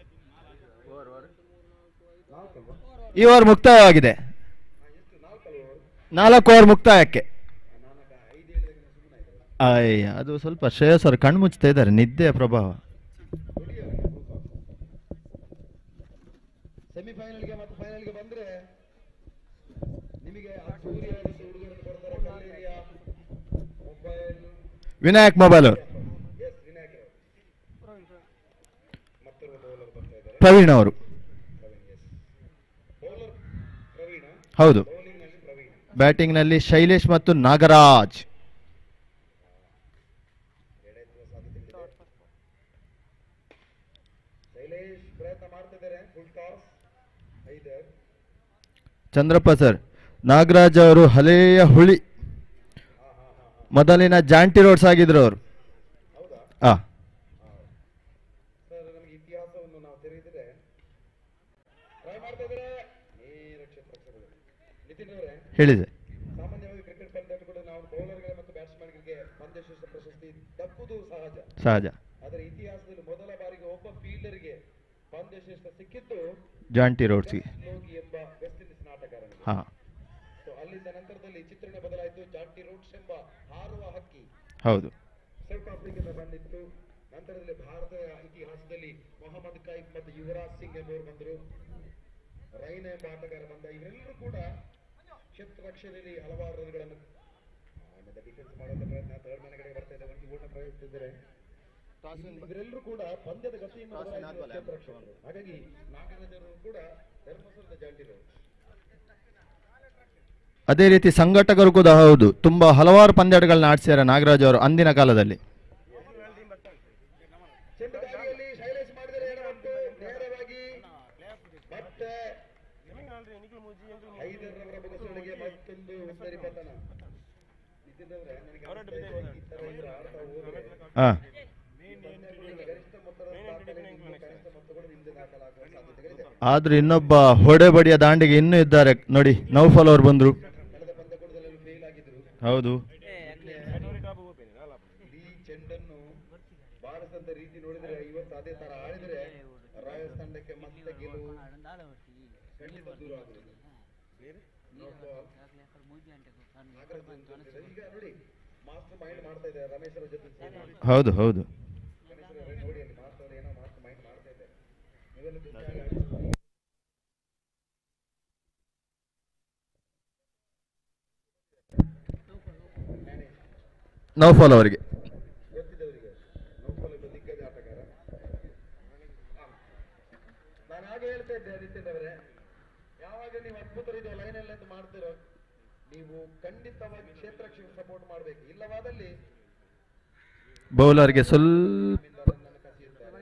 4 ಅಲ್ವಾ? ಈ ಓವರ್ ಮುಕ್ತಾಯವಾಗಿದೆ. ಎಷ್ಟು? 4 ಓವರ್. 4 ಓವರ್ ಮುಕ್ತಾಯಕ್ಕೆ. 5 ಹೇಳಿದಾಗ ಸುಮ್ಮನೆ ಆಯ್ತು. ಅಯ್ಯ, ಅದು ಸ್ವಲ್ಪ ಶ್ರೇಯಸ್ ಅವರು ಕಣ್ಣು ಮುಚ್ತಾ ಇದ್ದಾರೆ, ನಿದ್ದೆಯ ಪ್ರಭಾವ. ಸೆಮಿಫೈನಲ್ಗೆ ಮತ್ತು ಫೈನಲ್ಗೆ ಬಂದ್ರೆ ನಿಮಗೆ ಸೂರ್ಯ ಹುಡುಗರನ್ನು ಕೊಡ್ತಾರೆ. ಕಲ್ಲೇರಿಯ ಮೊಬೈಲ್ ವಿನಾಯಕ್ ಮೊಬೈಲ್ ಅವರು, ಎಸ್ ವಿನಾಯಕ್ ಮತ್ತೊಬ್ಬ ಬೌಲರ್ ಬರ್ತಾ ಇದ್ದಾರೆ, ಪ್ರವೀಣ್ ಅವರು. ಬೌಲರ್ ಪ್ರವೀಣ, ಹೌದು. ಬೌಲಿಂಗ್ ನಲ್ಲಿ ಪ್ರವೀಣ, ಬ್ಯಾಟಿಂಗ್ ನಲ್ಲಿ ಶೈಲೇಶ್ ಮತ್ತು ನಾಗರಾಜ್. ಎಳೆಯುವ ಸಾಧ್ಯತೆ ಇದೆ. ಶೈಲೇಶ್ ಪ್ರಯತ್ನ ಮಾಡ್ತಿದ್ದಾರೆ. Full toss 5. Chandrappa sir, Nagaraj ಅವರು ಹಳೆಯ ಹುಳಿ, ಮೊದಲಿನ ಜಾಂಟಿ ರೋಡ್ಸ್ ಆಗಿದ್ರು ಅವರು. ಹೌದಾ ಸರ್? ನಮಗೆ ಇತಿಹಾಸವನ್ನು ನಾವು ತೆರೆದಿದ್ರೆ ಟ್ರೈ ಮಾಡ್ತಾ ಇದ್ದಾರೆ. ನೇರ ಕ್ಷೇತ್ರಗಳು. ನಿತಿನ್ ಅವರೇ, ಹೇಳಿದೆ. ಸಾಮಾನ್ಯವಾಗಿ ಕ್ರಿಕೆಟ್ ಪಂದ್ಯಾಟಗಳು ನಾವು ಬೌಲರ್ಗಳ ಮತ್ತು ಬ್ಯಾಟ್ಸ್ಮನ್ಗಳಿಗೆ ಪಂದ್ಯಶ್ರೇಷ್ಠ ಪ್ರಶಸ್ತಿ ದಕ್ಕುವುದು ಸಹಜ. ಆದರೆ ಇತಿಹಾಸದಲ್ಲಿ ಮೊದಲ ಬಾರಿಗೆ ಒಬ್ಬ ಫೀಲ್ಡರ್ಗೆ ಪಂದ್ಯಶ್ರೇಷ್ಠ ಸಿಕ್ಕಿದ್ದು ಜಾಂಟಿ ರೋಡ್ಸ್ಗೆ. ಲೋಗಿ ಎಂಬ ವೆಸ್ಟ್ ಇಂಡೀಸ್ ಆಟಗಾರನಿಗೆ. ಹಾ, ಸೊ ಅಲ್ಲಿಂದ ನಂತರದಲ್ಲಿ ಚಿತ್ರಣ ಬದಲಾಯಿತು. ಜಾಂಟಿ ರೋಡ್ಸ್ ಎಂಬ ಹಾರುವ ಹಕ್ಕಿ ಹೌದು. ಸೌತ್ ಆಫ್ರಿಕಾದ ಬಂದಿತ್ತು. ನಂತರದಲ್ಲಿ ಭಾರತ ಇತಿಹಾಸದಲ್ಲಿ ಮೊಹಮ್ಮದ್ ಕೈಫ್ ಮತ್ತು ಯುವರಾಜ್ ಸಿಂಗ್ ಎಂಬುವರು ಬಂದರು. ರೈನಾ ಎಂಬ ಆಟಗಾರ ಬಂದ. ಇವರೆಲ್ಲರೂ ಕೂಡ ಕ್ಷೇತ್ರ ರಕ್ಷಣೆಯಲ್ಲಿ ಹಲವಾರು ರನ್ಗಳನ್ನು ಡಿಫೆನ್ಸ್ ಮಾಡುವಂತ ಪ್ರಯತ್ನ. ಥರ್ಡ್ ಮನೆ ಕಡೆ ಬರ್ತಾ ಇದೆ, ಒಂದು ಓಟ ಪ್ರಯತ್ನಿಸಿದ್ದಾರೆ. ಇವರೆಲ್ಲರೂ ಕೂಡ ಪಂದ್ಯದ ಗತಿಯನ್ನು ಬದಲಾಯಿಸುವ ಕ್ಷೇತ್ರ ರಕ್ಷಕರು. ಹಾಗಾಗಿ ನಾಗರಾಜರು ಕೂಡ ಧರ್ಮಸ್ಥಳದ ಜಾಂಟಿ ರೋಡ್ಸ್. ಅದೇ ರೀತಿ ಸಂಘಟಕರು ಕೂಡ ಹೌದು. ತುಂಬಾ ಹಲವಾರು ಪಂದ್ಯಾಟಗಳನ್ನ ಆಡಿಸಿದ್ದಾರೆ ನಾಗರಾಜ್ ಅವರು ಅಂದಿನ ಕಾಲದಲ್ಲಿ. ಚೆಂಡುಗಾರಿಯಲ್ಲಿ ಶೈಲೇಶ್ ಮಾಡಿದರೆ ಏನಾಗುತ್ತೆ? ನೇರವಾಗಿ ಮತ್ತೆ ಹೈದರ್ರವರ ಬಗಸೊಳಗೆ ಮತ್ತೊಂದು ಉತ್ತರಿ ಪತನ. ನಿತಿನ್ರವರೇ, ನನಗೆ ಈ ತರ ಇದ್ರೆ ಆಡ್ತಾ ಹೋದ್ರೆ ಹಾ, ಗರಿಷ್ಠ ಮೊತ್ತದ ದಾಖಲೆ ಕನಿಷ್ಠ ಮೊತ್ತ ಕೂಡ ನಿಮ್ದೆ ದಾಖಲಾಗುವ ಸಾಧ್ಯತೆಗಳಿದೆ. ಆದ್ರೂ ಇನ್ನೊಬ್ಬ ಹೊಡೆಬಡಿಯ ದಾಂಡಿಗೆ ಇನ್ನೂ ಇದ್ದಾರೆ ನೋಡಿ. ನೌಫಲ್ ಅವರು ಬಂದ್ರು. ಕಳೆದ ಪಂದ್ಯಕೂಟದಲ್ಲಿ ಫೇಲ್ ಆಗಿದ್ರು. ಹೌದು. ಇಡೀ ಚೆಂಡನ್ನು ಬಾರಿಸಿದ ರೀತಿ ನೋಡಿದ್ರೆ ಇವತ್ತು ಅದೇ ತರ ಆಡಿದ್ರೆ ರಾಯಲ್ಸ್ ತಂಡಕ್ಕೆ ಮತ್ತೆ ಗೆಲುವು ಖಂಡಿತ ದೂರ ಆಗುವುದು. No ball. ಈಗ ನೋಡಿ ಮಾಸ್ಟರ್ ಮೈಂಡ್ ಮಾಡ್ತಾ ಇದ್ದಾರೆ ರಮೇಶ್ ಅವರ ಜೊತೆ ಸೇರಿ. ಹೌದು ಹೌದು ಗಣೇಶ್ ಅವರೇ ನೋಡಿ ಅಲ್ಲಿ ಮಾಸ್ಟರ್ ಏನೋ ಮಾಸ್ಟರ್ ಮೈಂಡ್ ಮಾಡ್ತಾ ಇದ್ದಾರೆ. ನೀವೆಲ್ಲ ಜೊತೆಯಾಗಿ ಆಡಿಸ್ಕೊಳ್ಳಿ. ನೌಫಾಲ್ ಅವರಿಗೆ ಗೊತ್ತಿದ್ದವರಿಗೆ ನೌಫಲ್ ಒಬ್ಬ ದಿಗ್ಗಜ ಆಟಗಾರ. ನಾನು ಹಾಗೆ ಹೇಳ್ತಾ ಇದ್ದೆ ನಿತಿನ್ ಅವರೇ, ಯಾವಾಗ ನೀವು ಅದ್ಭುತ ರೀತಿಯ ಲೈನ್ ಅಂತ ಮಾಡ್ತಿರೋ ನೀವು ಖಂಡಿತವಾಗಿ ಕ್ಷೇತ್ರ ರಕ್ಷಣೆ ಸಪೋರ್ಟ್ ಮಾಡಬೇಕು. ಇಲ್ಲವಾದಲ್ಲಿ ಬೌಲರ್ಗೆ ಸ್ವಲ್ಪ ರನ್ನನ್ನು ಕಸಿಯುತ್ತಾರೆ.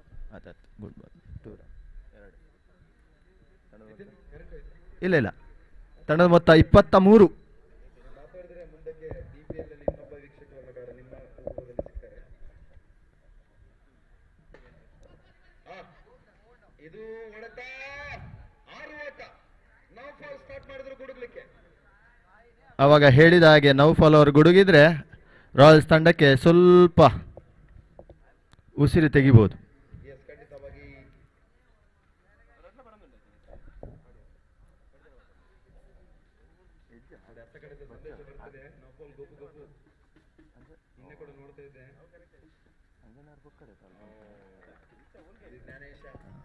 ಇಲ್ಲ ಇಲ್ಲ ತಂಡದ ಮೊತ್ತ 23. ಮಾತಾಡಿದ್ರೆ ಮುಂದಕ್ಕೆ DPL ಅಲ್ಲಿ ಇನ್ನೊಬ್ಬ ವೀಕ್ಷಕರ ನಿಮ್ಮ ಕುಟುಂಬದಲ್ಲಿ ಸಿಗ್ತಾರೆ. ಇದು ಹೊಡೆತ 6 ಓಟ. ನಾವು ಫಾಲ್ ಸ್ಟಾರ್ಟ್ ಮಾಡಿದ್ರು ಗುಡುಗ್ಲಿಕ್ಕೆ. ಅವಾಗ ಹೇಳಿದ ಹಾಗೆ ನೌಫಾಲ್ ಅವರು ಗುಡುಗಿದ್ರೆ ರಾಯಲ್ಸ್ ತಂಡಕ್ಕೆ ಸ್ವಲ್ಪ ಉಸಿರು ತೆಗಿಬಹುದು. ಎಸ್, ಖಂಡಿತವಾಗಿ ಅತ್ತ ಕಡೆ ಸಂದೇಶ ಬರ್ತದೆ. ನೌಫಾಲ್ ಗೊಬ್ಬು ಗೊಬ್ಬು ನಿನ್ನೆ ಕೂಡ ನೋಡ್ತಾ ಇದ್ದೆ. ಜ್ಞಾನೇಶ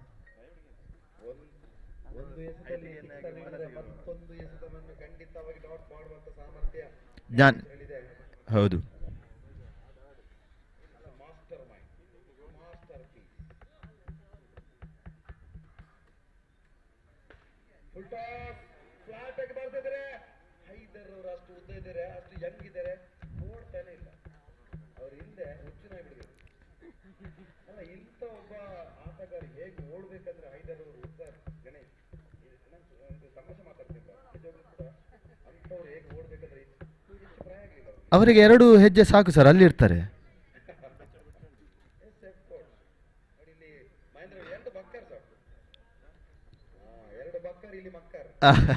ಒಂದು ಎಸೆತದಲ್ಲಿ ಮತ್ತೊಂದು ಎಸೆತವನ್ನು ಖಂಡಿತವಾಗಿ ಡಾಟ್ ಮಾಡುವಂತ ಸಾಮರ್ಥ್ಯ ಜ್ಞಾನ್ ಹೇಳಿದೆ. ಹೌದು mastermind, masterpiece. Full toss flat ಆಗಿ ಬರ್ತಾ ಇದ್ದಾರೆ. ಹೈದರ್ ಅವರು ಅಷ್ಟು ಉದ್ದ ಇದ್ದಾರೆ, ಅಷ್ಟು ಯಂಗ್ ಇದ್ದಾರೆ, ಓಡ್ತಾನೆ ಇಲ್ಲ. ಅವ್ರ ಹಿಂದೆ ಹುಚ್ಚುನಾಗಿ ಬಿಡಬೇಕು. ಅಲ್ಲ, ಇಂಥ ಒಬ್ಬ ಆಟಗಾರ ಹೇಗೆ ಓಡ್ಬೇಕಂದ್ರೆ ಹೈದರ್ ಅವರು ಸರ್ ಗಣೇಶ್ ಒಂದು ತಮಾಷೆ ಮಾತಾಡ್ತಿಲ್ಲ, ನಿಜವಾಗ್ಲೂ ಕೂಡ ಅಂಥವ್ರು ಹೇಗೆ ಓಡ್ಬೇಕಂದ್ರೆ ಹೆಚ್ಚು ಪ್ರಾಯ ಆಗಲಿಲ್ಲ ಅವರಿಗೆ 2 ಹೆಜ್ಜೆ ಸಾಕು ಸರ್, ಅಲ್ಲಿ ಇರ್ತಾರೆ. ನೋಡಿ ಇಲ್ಲಿ ಮಹೇಂದ್ರ 2 ಬಕ್ಕರ್ ಸಾಕು. 2 ಬಕ್ಕರ್ ಇಲ್ಲಿ ಮಕ್ಕರ್.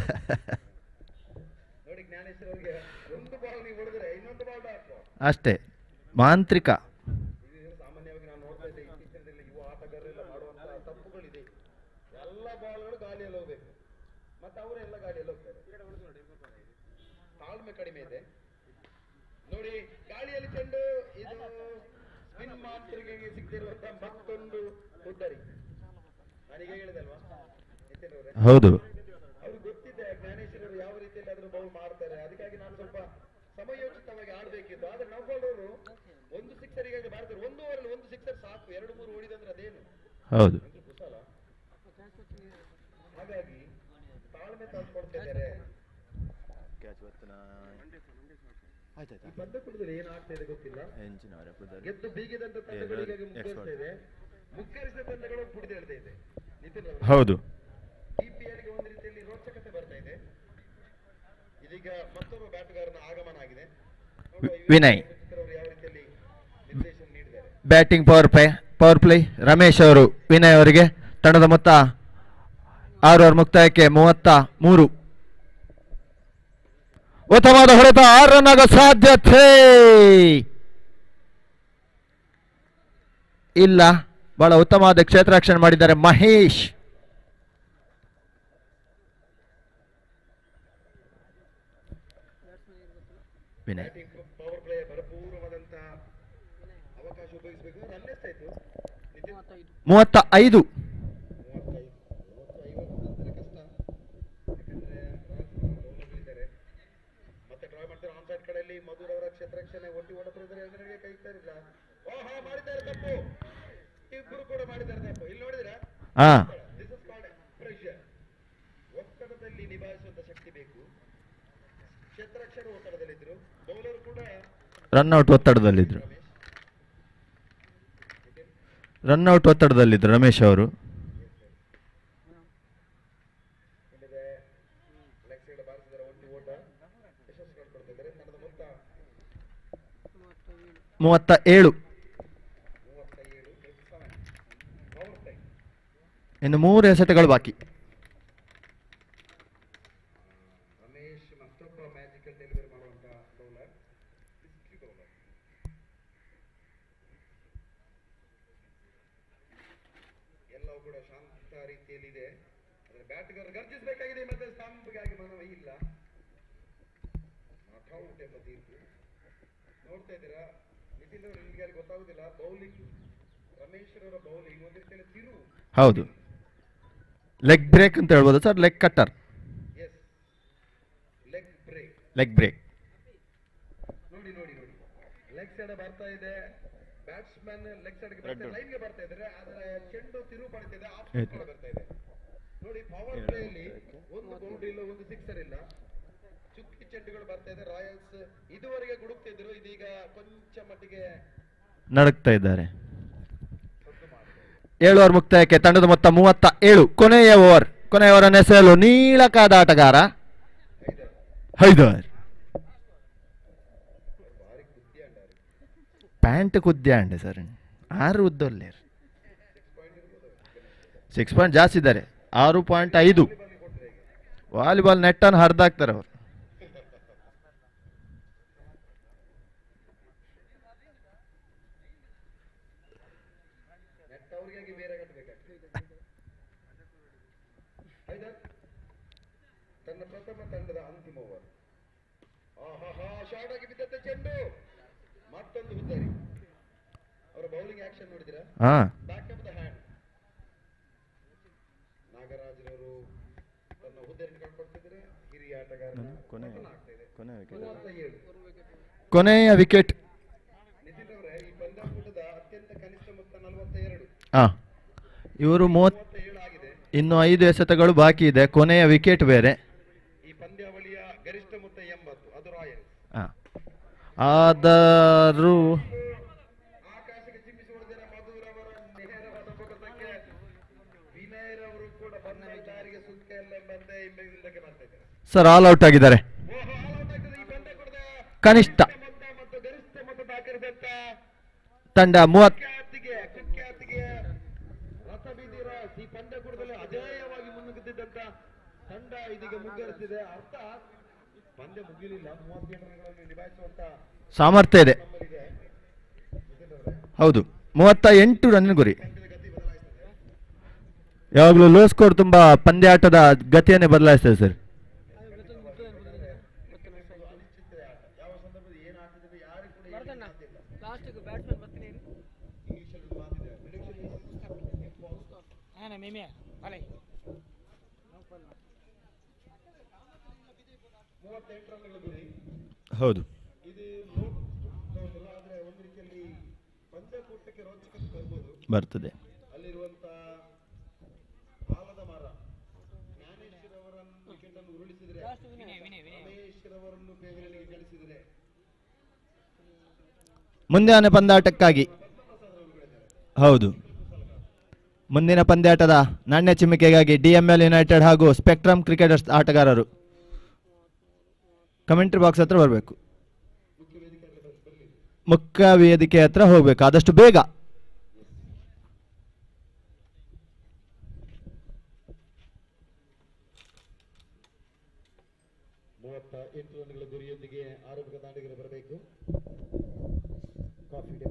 ನೋಡಿ ಜ್ಞಾನೇಶ್ವರ ಅವರಿಗೆ ಒಂದು ಬಾಲ್ ನೀವು ಹೊಡೆದ್ರೆ ಇನ್ನೊಂದು ಬಾಲ್ ಹಾಕುವ ಅಷ್ಟೇ ಮಾಂತ್ರಿಕ. ಇದು ಸಾಮಾನ್ಯವಾಗಿ ನಾನು ನೋಡ್ತಾ ಇದ್ದೆ ಇತ್ತೀಚಿನ ದಿನದಲ್ಲಿ ಯುವ ಆಟಗಾರರೆಲ್ಲ ಮಾಡುವಂತಹ ತಪ್ಪುಗಳಿದೆ. ಎಲ್ಲ ಬಾಲ್ಗಳು ಗಾಳಿಯಲ್ಲಿ ಹೋಗ್ಬೇಕು, ಮತ್ತೆ ಅವರೆಲ್ಲ ಗಾಳಿಯಲ್ಲಿ ಹೋಗ್ತಾರೆ. ತಾಳ್ಮೆ ಕಡಿಮೆ ಇದೆ. ನೋಡಿ ಗಾಳಿಯಲ್ಲಿ ಚೆಂಡು, ಇದು ಸ್ಪಿನ್ ಮಾಂತ್ರಿಕೆಗೆ ಸಿಗ್ತಿರುವಂತಹ ಮತ್ತೊಂದು ಹುಡ್ಡರಿ. ನಾನೀಗ ಹೇಳಿದಲ್ವಾ ನಿತಿನ್ ಅವರೇ, ಹೌದು ಅವ್ರಿಗೆ ಗೊತ್ತಿದೆ ಜ್ಞಾನೇಶ್ವರರು ಯಾವ ರೀತಿಯಲ್ಲಿ ಆದ್ರೂ ಬೌಲ್ ಮಾಡ್ತಾರೆ. ಅದಕ್ಕಾಗಿ ನಾನು ಸ್ವಲ್ಪ ಸಮಯೋಚಿತವಾಗಿ ಆಡ್ಬೇಕಿತ್ತು. ಆದ್ರೆ ನೌಫಾಲ್ ಅವರು ಒಂದು ಸಿಕ್ಸರಿಗಾಗಿ ಮಾಡ್ತಾರೆ. 1 ಓವರಲ್ಲಿ 1 ಸಿಕ್ಸರ್ ಸಾಕು. 2-3 ಹೊಡಿದಂದ್ರೆ ಅದೇನು ಹೌದು ಕುಶಲ. ಹಾಗಾಗಿ ತಾಳ್ಮೆ ತಂದ್ಕೊಡ್ತಾ ಇದ್ದಾರೆ. ಈ ಪಂದ್ಯಕೂಟದಲ್ಲಿ ಏನ್ ಆಗ್ತಾ ಇದೆ ಗೊತ್ತಿಲ್ಲ. ಗೆದ್ದು ಬೀಗಿದಂತ ತಂಡಗಳಿಗಾಗಿ ಮುಗ್ಗರಿಸ್ತಾ ಇದೆ, ಮುಗ್ಗರಿಸಿದ ತಂಡಗಳು ಪುಡಿದೇಳ್ತಾ ಇದೆ. ನಿತಿನ್ ಅವರು, ಹೌದು DPLಗೆ ಒಂದು ರೀತಿಯಲ್ಲಿ ರೋಚಕತೆ ಬರ್ತಾ ಇದೆ. ಇದೀಗ ಮತ್ತೊಬ್ಬ ಬ್ಯಾಟುಗಾರನ ಆಗಮನ ಆಗಿದೆ. ವಿನಯ್ ಅವರು ಯಾವ ರೀತಿಯಲ್ಲಿ ನಿರ್ದೇಶನ ನೀಡಿದ್ದಾರೆ. ಬ್ಯಾಟಿಂಗ್ ಪವರ್ ಪ್ಲೇ ರಮೇಶ್ ಅವರು ವಿನಯ್ ಅವರಿಗೆ. ತಂಡದ ಮೊತ್ತ 6 ಓವರ್ ಮುಕ್ತಾಯಕ್ಕೆ 33. ಉತ್ತಮವಾದ ಹೊಡೆತ, 6 ರನ್ ಆಗೋ ಸಾಧ್ಯತೆ ಇಲ್ಲ. ಬಹಳ ಉತ್ತಮವಾದ ಕ್ಷೇತ್ರ ರಕ್ಷಣೆ ಮಾಡಿದ್ದಾರೆ ಮಹೇಶ್. ವಿನಯ್ ಪವರ್ ಪ್ಲೇ ಭರಪೂರವಾದಂತಹ ಅವಕಾಶ ಉಪಯೋಗಿಸಬೇಕು. ರನ್ ಎಷ್ಟಾಯ್ತು ನಿತಿನ್? 35. 35 ಕಷ್ಟ. ಯಾಕಂದ್ರೆ ಗಳಿದ್ದಾರೆ ಮತ್ತೆ ಡ್ರಾ ಮಾಡ್ತಾರೆ. ಆನ್ ಸೈಡ್ ಕಡೆಯಲ್ಲಿ ಮಧುರ್ ಅವರ ಕ್ಷೇತ್ರ ರಕ್ಷಣೆ ಒಟ್ಟಿ ಓಡತಿದ್ರೆ ಎದುರಿಗೆ ಕೈ ಇರ್ಲಿಲ್ಲ. ಓಹೋ, ಮಾಡಿದ್ದಾರೆ ತಪ್ಪು. ಇಬ್ಬರು ಕೂಡ ಮಾಡಿದ್ದಾರೆ ತಪ್ಪು. ಇಲ್ಲಿ ನೋಡಿದ್ರೆ ಹಾ ದಿಸ್ ಇಸ್ ಕಾಲ್ಡ್ ಪ್ರೆಷರ್. ಒತ್ತಡದಲ್ಲಿ ನಿಭಾಯಿಸುವಂತ ಶಕ್ತಿ ಬೇಕು. ಕ್ಷೇತ್ರ ರಕ್ಷಣೆ ಒತ್ತಡದಲ್ಲಿದ್ರು, ಬೌಲರ್ ಕೂಡ ರನ್ಔಟ್ ಒತ್ತಡದಲ್ಲಿದ್ರು. ರನ್ಔಟ್ ಒತ್ತಡದಲ್ಲಿದ್ರು ರಮೇಶ್ ಅವರು. ಲೆಗ್ ಸೈಡ್ ಬಾರಿಸಿದರೆ ಒಂಟಿ ಓಟ ಯಶಸ್ಸು ಕಂಡುಕೊಳ್ತಿದ್ದಾರೆ. ತಂಡದ ಮೊತ್ತ 37. Power play. ಇನ್ನು 3 ಎಸೆತಗಳು ಬಾಕಿ. ರಮೇಶ್ ಮತ್ತೊಬ್ಬ ಮ್ಯಾಜಿಕಲ್ ಡೆಲಿವರಿ ಮಾಡುವಂತ ಬೌಲರ್, ಹಿಸ್ಟ್ರಿ ಬೌಲರ್. ಎಲ್ಲವೂ ಕೂಡ ಶಾಂತ ರೀತಿಯಲ್ಲಿದೆ. ಬ್ಯಾಟ್ಗಾರರು ಗರ್ಜಿಸಬೇಕಾಗಿದೆ ಮತ್ತೆ ಸ್ಟಂಪ್ಗಾಗಿ ಮನವಿ ಇಲ್ಲ. ನಾಟ್ ಔಟ್ ಎಂಬ ತೀರ್ಪು ನೋಡ್ತಾ ಇದ್ದೀರಾ ನಿತಿನ್ ಅವರು. ನಿಮ್ಗೆ ಅಲ್ಲಿ ಗೊತ್ತಾಗುದಿಲ್ಲ ಬೌಲಿಂಗ್ ರಮೇಶ್ ಅವರ ಬೌಲಿಂಗ್ ಒಂದು ರೀತಿಯಲ್ಲಿ ತಿರುವು. ಹೌದು, ಲೆಗ್ ಬ್ರೇಕ್ ಅಂತ ಹೇಳ್ಬೋದು sir. Leg cutter, yes, leg break. Leg break. ನೋಡಿ ನೋಡಿ ನೋಡಿ, ಲೆಗ್ ಸೈಡ್ ಬರ್ತಾ ಇದೆ ಬ್ಯಾಟ್ಸ್ಮನ್, ಲೆಗ್ ಸೈಡ್ಗೆ ಬರ್ತಾ ಲೈನ್ಗೆ ಬರ್ತಾ ಇದ್ದಾರೆ, ಆದರೆ ಚೆಂಡು ತಿರುವು ಪಡಿತಿದೆ, ಆಫ್ ಕೂಡ ಬರ್ತಾ ಇದೆ. ನೋಡಿ ಪವರ್ ಪ್ಲೇ ಅಲ್ಲಿ ಒಂದು ಬೌಂಡ್ರಿ ಇಲ್ಲ, ಒಂದು ಸಿಕ್ಸರ್ ಇಲ್ಲ, ಚುಕ್ಕಿ ಚೆಂಡುಗಳು ಬರ್ತಾ ಇದೆ. ರಾಯಲ್ಸ್ ಇದುವರೆಗೆ ಗುಡುಕ್ತಿದ್ರು, ಇದೀಗ ಕೊಂಚ ಮಟ್ಟಿಗೆ ನಡುಕ್ತಾ ಇದ್ದಾರೆ. 7 ಓವರ್ ಮುಕ್ತಾಯಕ್ಕೆ ತಂಡದ ಮೊತ್ತ 37. ಕೊನೆಯ ಓವರ್ ಅನ್ನು ಎಸೆಯಲು ನೀಳಕಾದ ಆಟಗಾರ ಹೈದರ್. ಪ್ಯಾಂಟ್ ಕುದ್ಯಾಂಡೆ ಸರ್, 6 ಉದ್ದಲ್ಲೇ 6 ಪಾಯಿಂಟ್ ಜಾಸ್ತಿ ಇದ್ದಾರೆ. 6.5. ವಾಲಿಬಾಲ್ ನೆಟ್ ಅನ್ನು ಹರಿದಾಕ್ತಾರೆ ಅವರು. ತನ್ನ ಪ್ರಥಮ ತಂಡದ ಅಂತಿಮ ಓವರ್. ಶಾರ್ಟ್ ಆಗಿ ಬಿದ್ದತ್ತೆ ಚೆಂಡು, ಮತ್ತೊಂದು ಹುದ್ದರಿ. ಅವರ ಬೌಲಿಂಗ್ ಆಕ್ಷನ್ ನೋಡಿದಿರಾ? Back of the hand. ನಾಗರಾಜರವರು ತನ್ನ ಹುದ್ದೆಯನ್ನು ಕಳ್ಕೊಳ್ತಿದ್ದಾರೆ. ಹಿರಿಯ ಆಟಗಾರ ಕೊನೆಯ ವಿಕೆಟ್. ನಿತಿನ್ ಅವರೇ, ಈ ಪಂದ್ಯಾಕೂಟದ ಅತ್ಯಂತ ಕನಿಷ್ಠ ಮೊತ್ತ 42. ಇವರು 37 ಆಗಿದೆ. ಇನ್ನು 5 ಎಸೆತಗಳು ಬಾಕಿ ಇದೆ. ಕೊನೆಯ ವಿಕೆಟ್ ಬೇರೆ. ಈ ಪಂದ್ಯಾವಳಿಯ ಗರಿಷ್ಠ ಮೊತ್ತ 80, ಅದು ರಾಯಲ್. ಆದರೂ ಆಕಾಶಕ್ಕೆ ಚಿಮ್ಮಿಸಿ ಹೊಡೆದಿರ ಮಧುರವರ ನೇರವಾದ ಬೊಗಸಕ್ಕೆ ವಿನಯರವರು ಕೂಡ ಬಂದ ದಾರಿಗೆ ಸುತ್ತ ಎಲ್ಲ ಬಂದೆ ಹಿಂದಕ್ಕೆ ಬರ್ತಾ ಇದ್ದಾರೆ. ಸರ್ ಆಲ್ ಔಟ್ ಆಗಿದ್ದಾರೆ. ಈ ಪಂದ್ಯಾಕೂಟದ ಕನಿಷ್ಠ ಮೊತ್ತ ಮತ್ತು ಗರಿಷ್ಠ ಮೊತ್ತ ದಾಖಲಿಸಿದಂತ ತಂಡ 30. ಕುಖ್ಯಾತಿಗೆ ರಥ ಬೀದಿರ ಈ ಪಂದ್ಯಾಕೂಟದಲ್ಲಿ ಅಜೇಯವಾಗಿ ಮುನ್ನುಗ್ಗುತ್ತಿದ್ದಂತ ತಂಡ ಇದೀಗ ಮುಗ್ಗರಿಸಿದೆ. ಅರ್ಥಾತ್ ಪಂದ್ಯ ಮುಗಿಲಿಲ್ಲ, 38 ರನ್ಗಳನ್ನು ನಿಭಾಯಿಸುವಂತ ಸಾಮರ್ಥ್ಯ ಇದೆ. ನಮ್ಮಲ್ಲಿದೆ. ಹೌದು, 38 ರನ್ ಗುರಿ. ಯಾವಾಗಲೂ ಲೋ ಸ್ಕೋರ್ ತುಂಬಾ ಪಂದ್ಯಾಟದ ಗತಿಯನ್ನೇ ಬದಲಾಯಿಸ್ತದೆ ಸರ್. ಹೌದು, ಬರ್ತದೆ. ಅಲ್ಲಿರುವಂತ ಆಲದ ಮರ ಜ್ಞಾನೇಶ್ವರವರನ್ನು ವಿಕೆಟ್ ಅನ್ನು ಉರುಳಿಸಿದರೆ, ರಮೇಶ್ವರವರನ್ನು ಬೇಗನೆ ಗಳಿಸಿದರೆ ಮುಂದಿನ ಪಂದ್ಯಾಟಕ್ಕಾಗಿ. ಹೌದು, ಮುಂದಿನ ಪಂದ್ಯಾಟದ ನಾಣ್ಯ ಚಿಮ್ಮಿಕೆಗಾಗಿ DML ಯುನೈಟೆಡ್ ಹಾಗೂ ಸ್ಪೆಕ್ಟ್ರಮ್ ಕ್ರಿಕೆಟರ್ಸ್ ಆಟಗಾರರು ಕಮೆಂಟ್ರಿ ಬಾಕ್ಸ್ ಹತ್ರ ಬರಬೇಕು. ಮುಖ್ಯ ವೇದಿಕೆ ಹತ್ರ ಹೋಗ್ಬೇಕು ಆದಷ್ಟು ಬೇಗ. ರನ್ಗಳ ಗುರಿಯೊಂದಿಗೆ ಆರಂಭಿಕ ದಾಂಡಿಗರು ಬರಬೇಕು. ಕಾಫಿ ಡೇ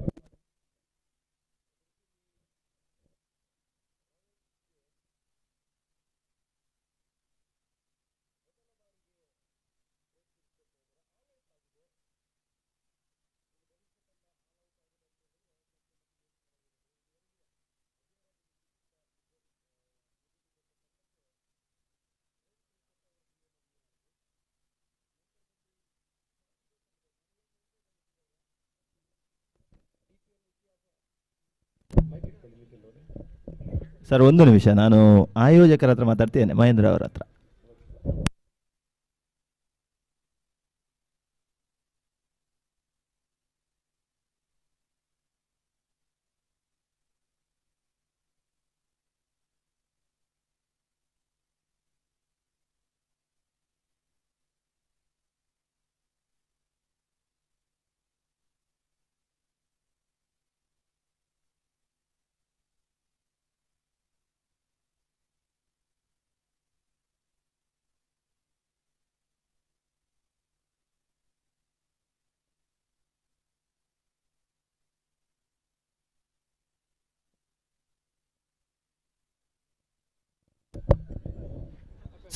ಸರ್, ಒಂದು ನಿಮಿಷ, ನಾನು ಆಯೋಜಕರ ಹತ್ರ ಮಾತಾಡ್ತೇನೆ, ಮಹೇಂದ್ರ ಅವರ ಹತ್ರ.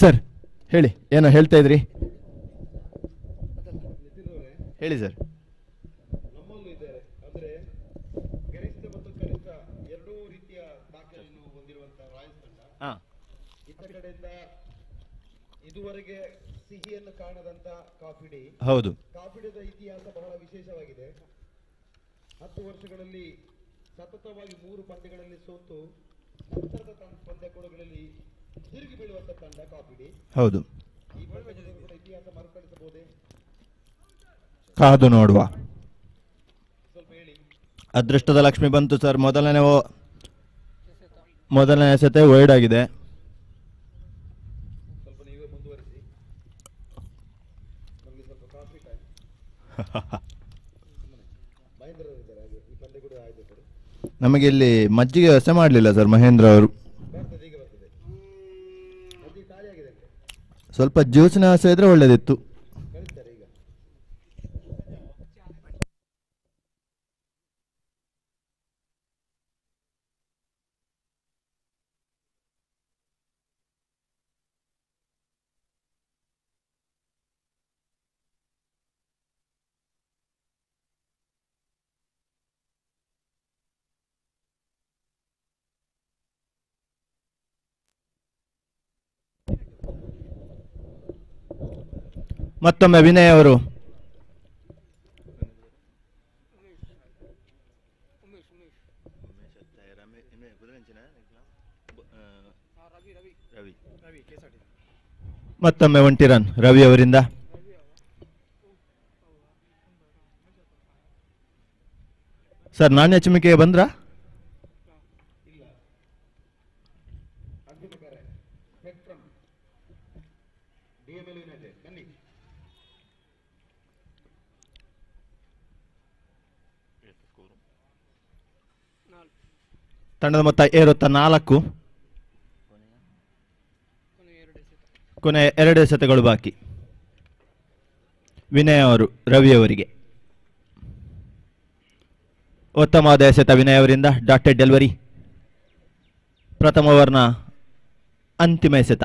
ಸರ್ ಹೇಳಿ, ಏನೋ ಹೇಳ್ತಾ ಇದ್ರಿ, ಹೇಳಿ ಸರ್. ನಮ್ಮಲ್ಲೂ ಇದ್ದಾರೆ. ಅಂದ್ರೆ ಗರಿಷ್ಠ ಮತ್ತು ಕನಿಷ್ಠ ಎರಡೂ ರೀತಿಯ ದಾಖಲೆಯನ್ನು ಹೊಂದಿರುವಂತಹ ರಾಯಲ್ಸ್ ತಂಡ ಇತ್ತ ಕಡೆಯಿಂದ ಇದುವರೆಗೆ ಸಿಹಿಯನ್ನು ಕಾಣದಂತ ಕಾಫಿ ಡೇ. ಹೌದು, ಕಾಫಿ ಡೇದ ಇತಿಹಾಸ ಬಹಳ ವಿಶೇಷವಾಗಿದೆ. 10 ವರ್ಷಗಳಲ್ಲಿ ಸತತವಾಗಿ 3 ಪಂದ್ಯಗಳಲ್ಲಿ ಸೋತು ನಂತರದ ಪಂದ್ಯಗಳಲ್ಲಿ ತಿರುಗಿ ಬೀಳುವಂತ ತಂಡ ಕಾಫಿ ಡೇ. ಹೌದು, ಈ ಪಂದ್ಯದಲ್ಲಿ ಕೂಡ ಇತಿಹಾಸ ಮರುಕಳಿಸಬಹುದೇ? ಕಾದು ನೋಡುವ. ಸ್ವಲ್ಪ ಹೇಳಿ. ಅದೃಷ್ಟದ ಲಕ್ಷ್ಮಿ ಬಂತು ಸರ್. ಮೊದಲನೇ ಎಸೆತ ವೈಡ್ ಆಗಿದೆ. ಸ್ವಲ್ಪ ನೀವೇ ಮುಂದುವರಿಸಿ, ನಮಗೆ ಸ್ವಲ್ಪ ಕಾಫಿ ಟೈಮ್. ಮಹೇಂದ್ರ ಇದ್ದಾರೆ ಹಾಗೆ ಈ ಪಂದ್ಯ ಕೂಡ ಆಯ್ತು ಸರ್. ನಮಗೆ ಇಲ್ಲಿ ಮಜ್ಜಿಗೆ ವ್ಯವಸ್ಥೆ ಮಾಡಲಿಲ್ಲ ಸರ್ ಮಹೇಂದ್ರ ಅವರು. ಬರ್ತದೆ, ಈಗ ಬರ್ತದೆ. ಮಜ್ಜಿಗೆ ಖಾಲಿ ಆಗಿದೆ ಅಂತೆ, ಸ್ವಲ್ಪ ಜ್ಯೂಸಿನ ವ್ಯವಸ್ಥೆ ಇದ್ರೆ ಒಳ್ಳೇದಿತ್ತು. ಕಳಿಸ್ತಾರೆ ಈಗ. ಮತ್ತೊಮ್ಮೆ ವಿನಯ್ ಅವರು ಮತ್ತೊಮ್ಮೆ 1 ರನ್ ರವಿ ಅವರಿಂದ. ಸರ್ ನಾಣ್ಯ ಚಿಮಿಕೆಗೆ ಬಂದ್ರಾ? ಅದ್ಭುತ ಕರೆ. ಸ್ಪೆಕ್ಟ್ರಮ್ DML ಯುನೈಟೆಡ್ ಬನ್ನಿ. ತಂಡದ ಮೊತ್ತ ಏರುತ್ತಾ 4. ಕೊನೆಯ 2 ಎಸೆತಗಳು ಬಾಕಿ. ವಿನಯ್ ಅವರು ರವಿ ಅವರಿಗೆ. ಉತ್ತಮವಾದ ಎಸೆತ ವಿನಯ್ ಅವರಿಂದ. Dotted delivery. ಪ್ರಥಮ ಓವರ್ನ ಅಂತಿಮ ಎಸೆತ.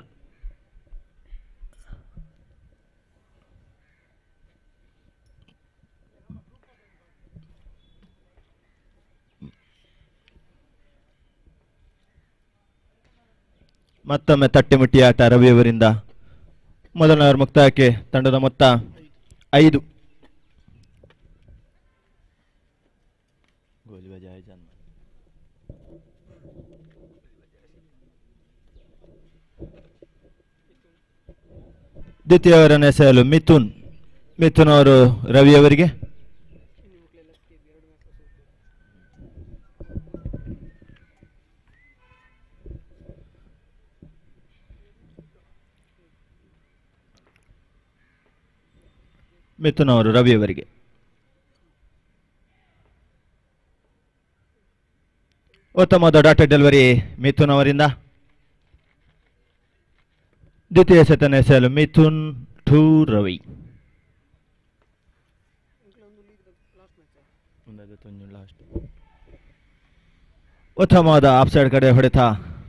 ಮತ್ತೊಮ್ಮೆ ತಟ್ಟಿಮುಟ್ಟಿ ಆಟ ರವಿ ಅವರಿಂದ. ಮೊದಲನೇ ಓವರ್ ಮುಕ್ತಾಯಕ್ಕೆ ತಂಡದ ಮೊತ್ತ 5. ದ್ವಿತೀಯ ಓವರನ್ನು ಎಸೆಯಲು ಮಿಥುನ್ ಅವರು ರವಿ ಅವರಿಗೆ. ಮಿಥುನ್ ಅವರು ರವಿ ಅವರಿಗೆ. ಉತ್ತಮವಾದ ಡಾಟೆಡ್ ಡೆಲಿವರಿ ಮಿಥುನ್ ಅವರಿಂದ. ದ್ವಿತೀಯ ಎಸೆತನ ಎಸೆಯಲು ಮಿಥುನ್ ಟು ರವಿ. ಉತ್ತಮವಾದ ಆಫ್ಸೈಡ್ ಕಡೆ ಹೊಡೆತ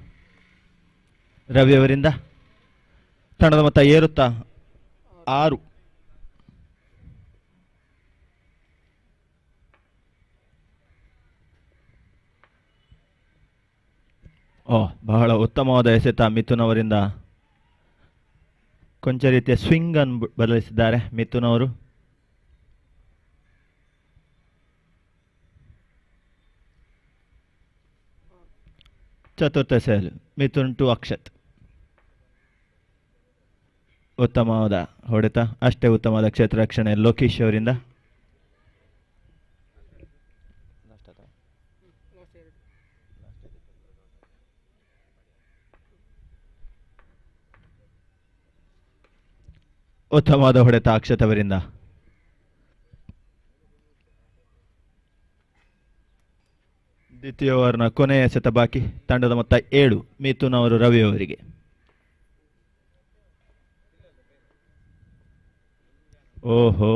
ರವಿ ಅವರಿಂದ. ತಂಡದ ಮೊತ್ತ ಏರುತ್ತಾ 6. ಬಹಳ ಉತ್ತಮವಾದ ಎಸೆತ ಮಿಥುನ್ ಅವರಿಂದ. ಕೊಂಚ ರೀತಿಯ ಸ್ವಿಂಗ್ ಅನ್ನು ಬದಲಿಸಿದ್ದಾರೆ ಮಿಥುನ್ ಅವರು. ಚತುರ್ಥ ಎಸೆಯಲು ಮಿಥುನ್ ಟು ಅಕ್ಷತ್. ಉತ್ತಮವಾದ ಹೊಡೆತ, ಅಷ್ಟೇ ಉತ್ತಮವಾದ ಕ್ಷೇತ್ರ ರಕ್ಷಣೆ ಲೋಕೇಶ್ ಅವರಿಂದ. ಉತ್ತಮವಾದ ಹೊಡೆತ ಅಕ್ಷತ್ ಅವರಿಂದ. ದ್ವಿತೀಯ ಓವರ್ನ ಕೊನೆಯ ಎಸೆತ ಬಾಕಿ. ತಂಡದ ಮೊತ್ತ 7. ಮಿಥುನ್ ಅವರು ರವಿ ಅವರಿಗೆ. ಓಹೋ,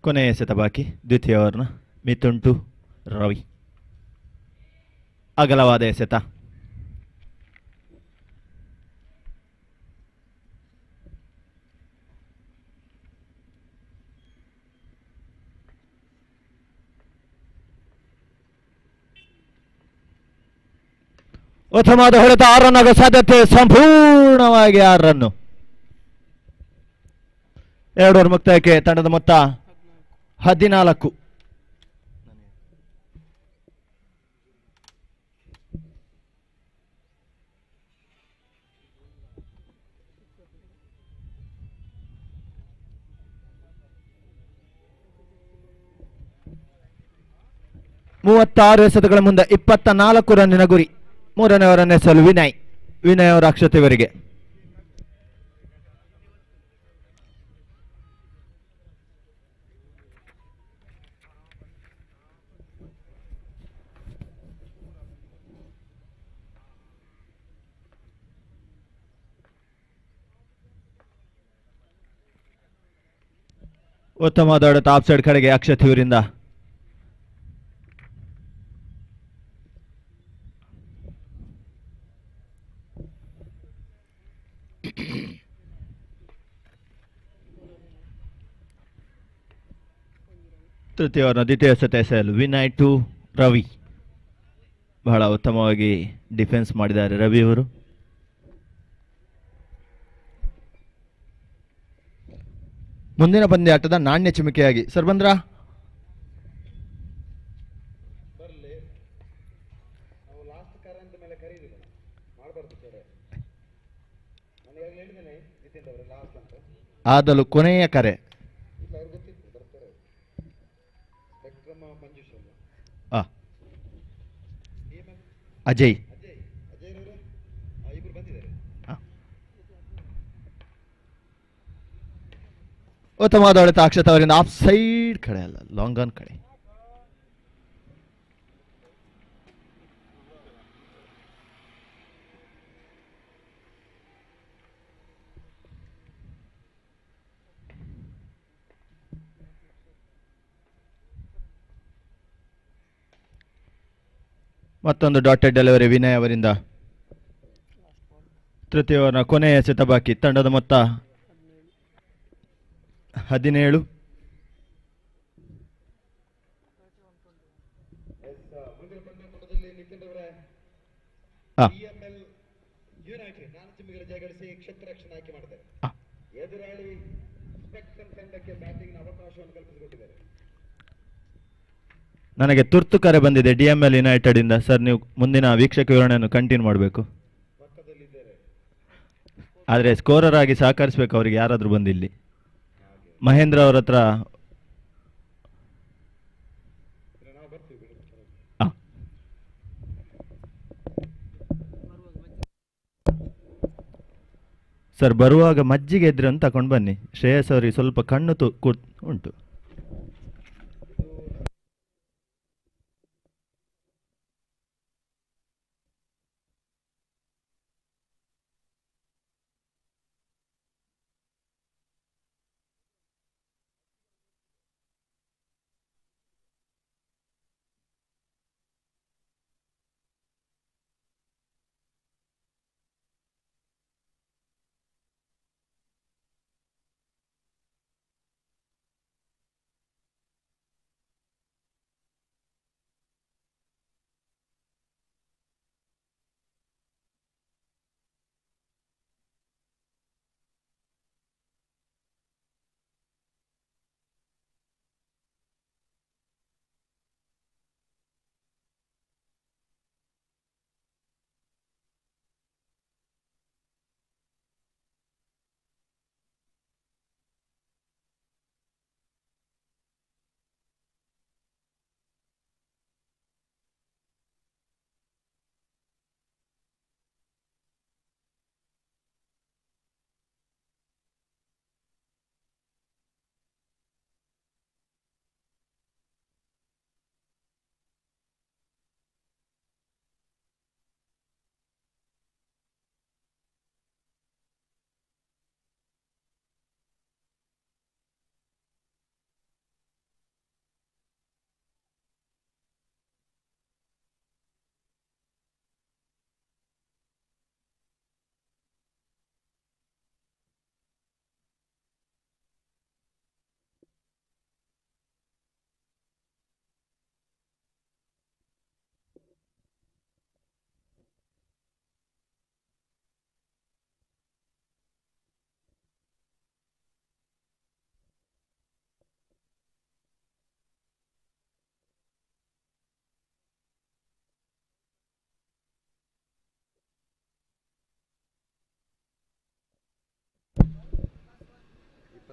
ಕೊನೆಯ ಎಸೆತ ಬಾಕಿ ದ್ವಿತೀಯ ಓವರ್ನ. ಮಿಥುನ್ ಟು ರವಿ. ಅಗಲವಾದ ಎಸೆತ. ಉತ್ತಮವಾದ ಹೊಡೆತ. 6 ರನ್ ಆಗೋ ಸಾಧ್ಯತೆ. ಸಂಪೂರ್ಣವಾಗಿ 6 ರನ್ನು. 2 ಓವರ್ ಮುಕ್ತಾಯಕ್ಕೆ ತಂಡದ ಮೊತ್ತ 14. ಮೂವತ್ತಾರು ಎಸೆತಗಳ ಮುಂದೆ 24 ರನ್ನಿನ ಗುರಿ. 3ನೇ ಓವರ್ ಎಸೆಯಲು ವಿನಯ್ ಅವರ ಅಕ್ಷತೆಯವರಿಗೆ. ಉತ್ತಮವಾದ ಹೊಡೆತ ಆಫ್ ಸೈಡ್ ಕಡೆಗೆ ಅಕ್ಷತ್ ಇವರಿಂದ. ತೃತೀಯ ಓವರ್ನ ದ್ವಿತೀಯ ಎಸೆತ ಎಸೆಯಲು ವಿನಯ್ ಟು ರವಿ. ಬಹಳ ಉತ್ತಮವಾಗಿ ಡಿಫೆನ್ಸ್ ಮಾಡಿದ್ದಾರೆ ರವಿ ಅವರು. ಮುಂದಿನ ಪಂದ್ಯಾಟದ ನಾಣ್ಯ ಚಿಮಿಕೆಯಾಗಿ ಸರ್ ಬಂದ್ರ. ಆದಲು ಕೊನೆಯ ಕರೆ. ಅಜಯ್. ಉತ್ತಮವಾದ ಹೊಡೆತ ಅಕ್ಷತ್ ಅವರಿಂದ. ಆಫ್ ಸೈಡ್ ಕಡೆ ಅಲ್ಲ, ಲಾಂಗ್ ಆನ್ ಕಡೆ. ಮತ್ತೊಂದು ಡಾಟೆಡ್ ಡೆಲಿವರಿ ವಿನಯ್ ಅವರಿಂದ. ತೃತೀಯ ಓವರ್ನ ಕೊನೆಯ ಎಸೆತ ಬಾಕಿ. ತಂಡದ ಮೊತ್ತ 17. ನನಗೆ ತುರ್ತು ಕರೆ ಬಂದಿದೆ DML ಯುನೈಟೆಡ್ ಇಂದ. ಸರ್ ನೀವು ಮುಂದಿನ ವೀಕ್ಷಕ ವಿವರಣೆಯನ್ನು ಕಂಟಿನ್ಯೂ ಮಾಡಬೇಕು. ಆದರೆ ಸ್ಕೋರರ್ ಆಗಿ ಸಹಕರಿಸಬೇಕು ಅವರಿಗೆ ಯಾರಾದರೂ ಬಂದಿಲ್ಲಿ. ಮಹೇಂದ್ರ ಅವರ ಹತ್ರ ಸರ್ ಬರುವಾಗ ಮಜ್ಜಿಗೆ ಇದ್ರೆ ಅಂತ ತಗೊಂಡು ಬನ್ನಿ. ಶ್ರೇಯಸ್ ಅವರಿಗೆ ಸ್ವಲ್ಪ ಕಣ್ಣು ಉಂಟು.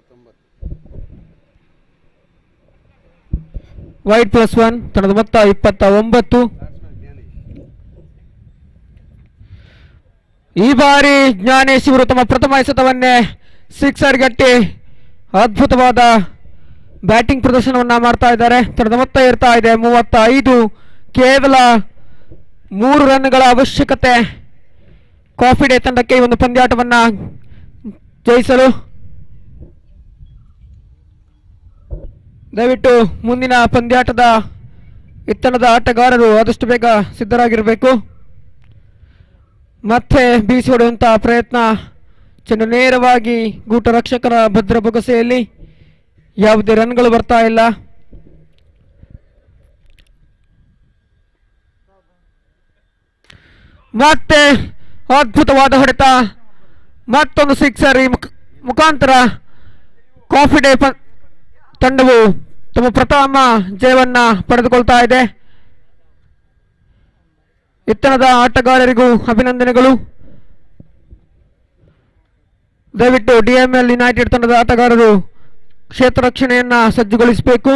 ವೈಡ್ +1 ತಂಡದ ಮೊತ್ತ 29. ಈ ಬಾರಿ ಜ್ಞಾನೇಶ್ ಇವರು ತಮ್ಮ ಪ್ರಥಮ ಎಸೆತವನ್ನೇ ಸಿಕ್ಸರ್ ಗಟ್ಟಿ ಅದ್ಭುತವಾದ ಬ್ಯಾಟಿಂಗ್ ಪ್ರದರ್ಶನವನ್ನ ಮಾಡ್ತಾ ಇದ್ದಾರೆ. ತಂಡದ ಮೊತ್ತ ಇರ್ತಾ ಇದೆ 35. ಕೇವಲ 3 ರನ್ಗಳ ಅವಶ್ಯಕತೆ ಕಾಫಿ ಡೇ ತಂಡಕ್ಕೆ ಈ ಒಂದು ಪಂದ್ಯಾಟವನ್ನ ಜಯಿಸಲು. ದಯವಿಟ್ಟು ಮುಂದಿನ ಪಂದ್ಯಾಟದ ಇತ್ತಣದ ಆಟಗಾರರು ಆದಷ್ಟು ಬೇಗ ಸಿದ್ಧರಾಗಿರಬೇಕು. ಮತ್ತೆ ಬೀಸಿ ಹೊಡೆಯುವಂತಹ ಪ್ರಯತ್ನ, ಚೆಂಡು ನೇರವಾಗಿ ಗೂಟ ರಕ್ಷಕರ ಭದ್ರ ಬೊಗಸೆಯಲ್ಲಿ, ಯಾವುದೇ ರನ್ಗಳು ಬರ್ತಾ ಇಲ್ಲ. ಮತ್ತೆ ಅದ್ಭುತವಾದ ಹೊಡೆತ, ಮತ್ತೊಂದು ಸಿಕ್ಸರ್. ಈ ಮುಖಾಂತರ ಕಾಫಿ ಡೇ ತಂಡವು ತಮ್ಮ ಪ್ರಥಮ ಜಯವನ್ನ ಪಡೆದುಕೊಳ್ತಾ ಇದೆ. ಇತ್ತಣದ ಆಟಗಾರರಿಗೂ ಅಭಿನಂದನೆಗಳು. ದಯವಿಟ್ಟು DML ಯುನೈಟೆಡ್ ತಂಡದ ಆಟಗಾರರು ಕ್ಷೇತ್ರ ರಕ್ಷಣೆಯನ್ನ ಸಜ್ಜುಗೊಳಿಸಬೇಕು.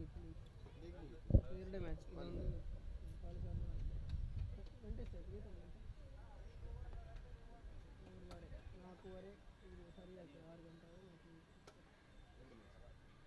ಎರಡೇ ಮ್ಯಾಚ್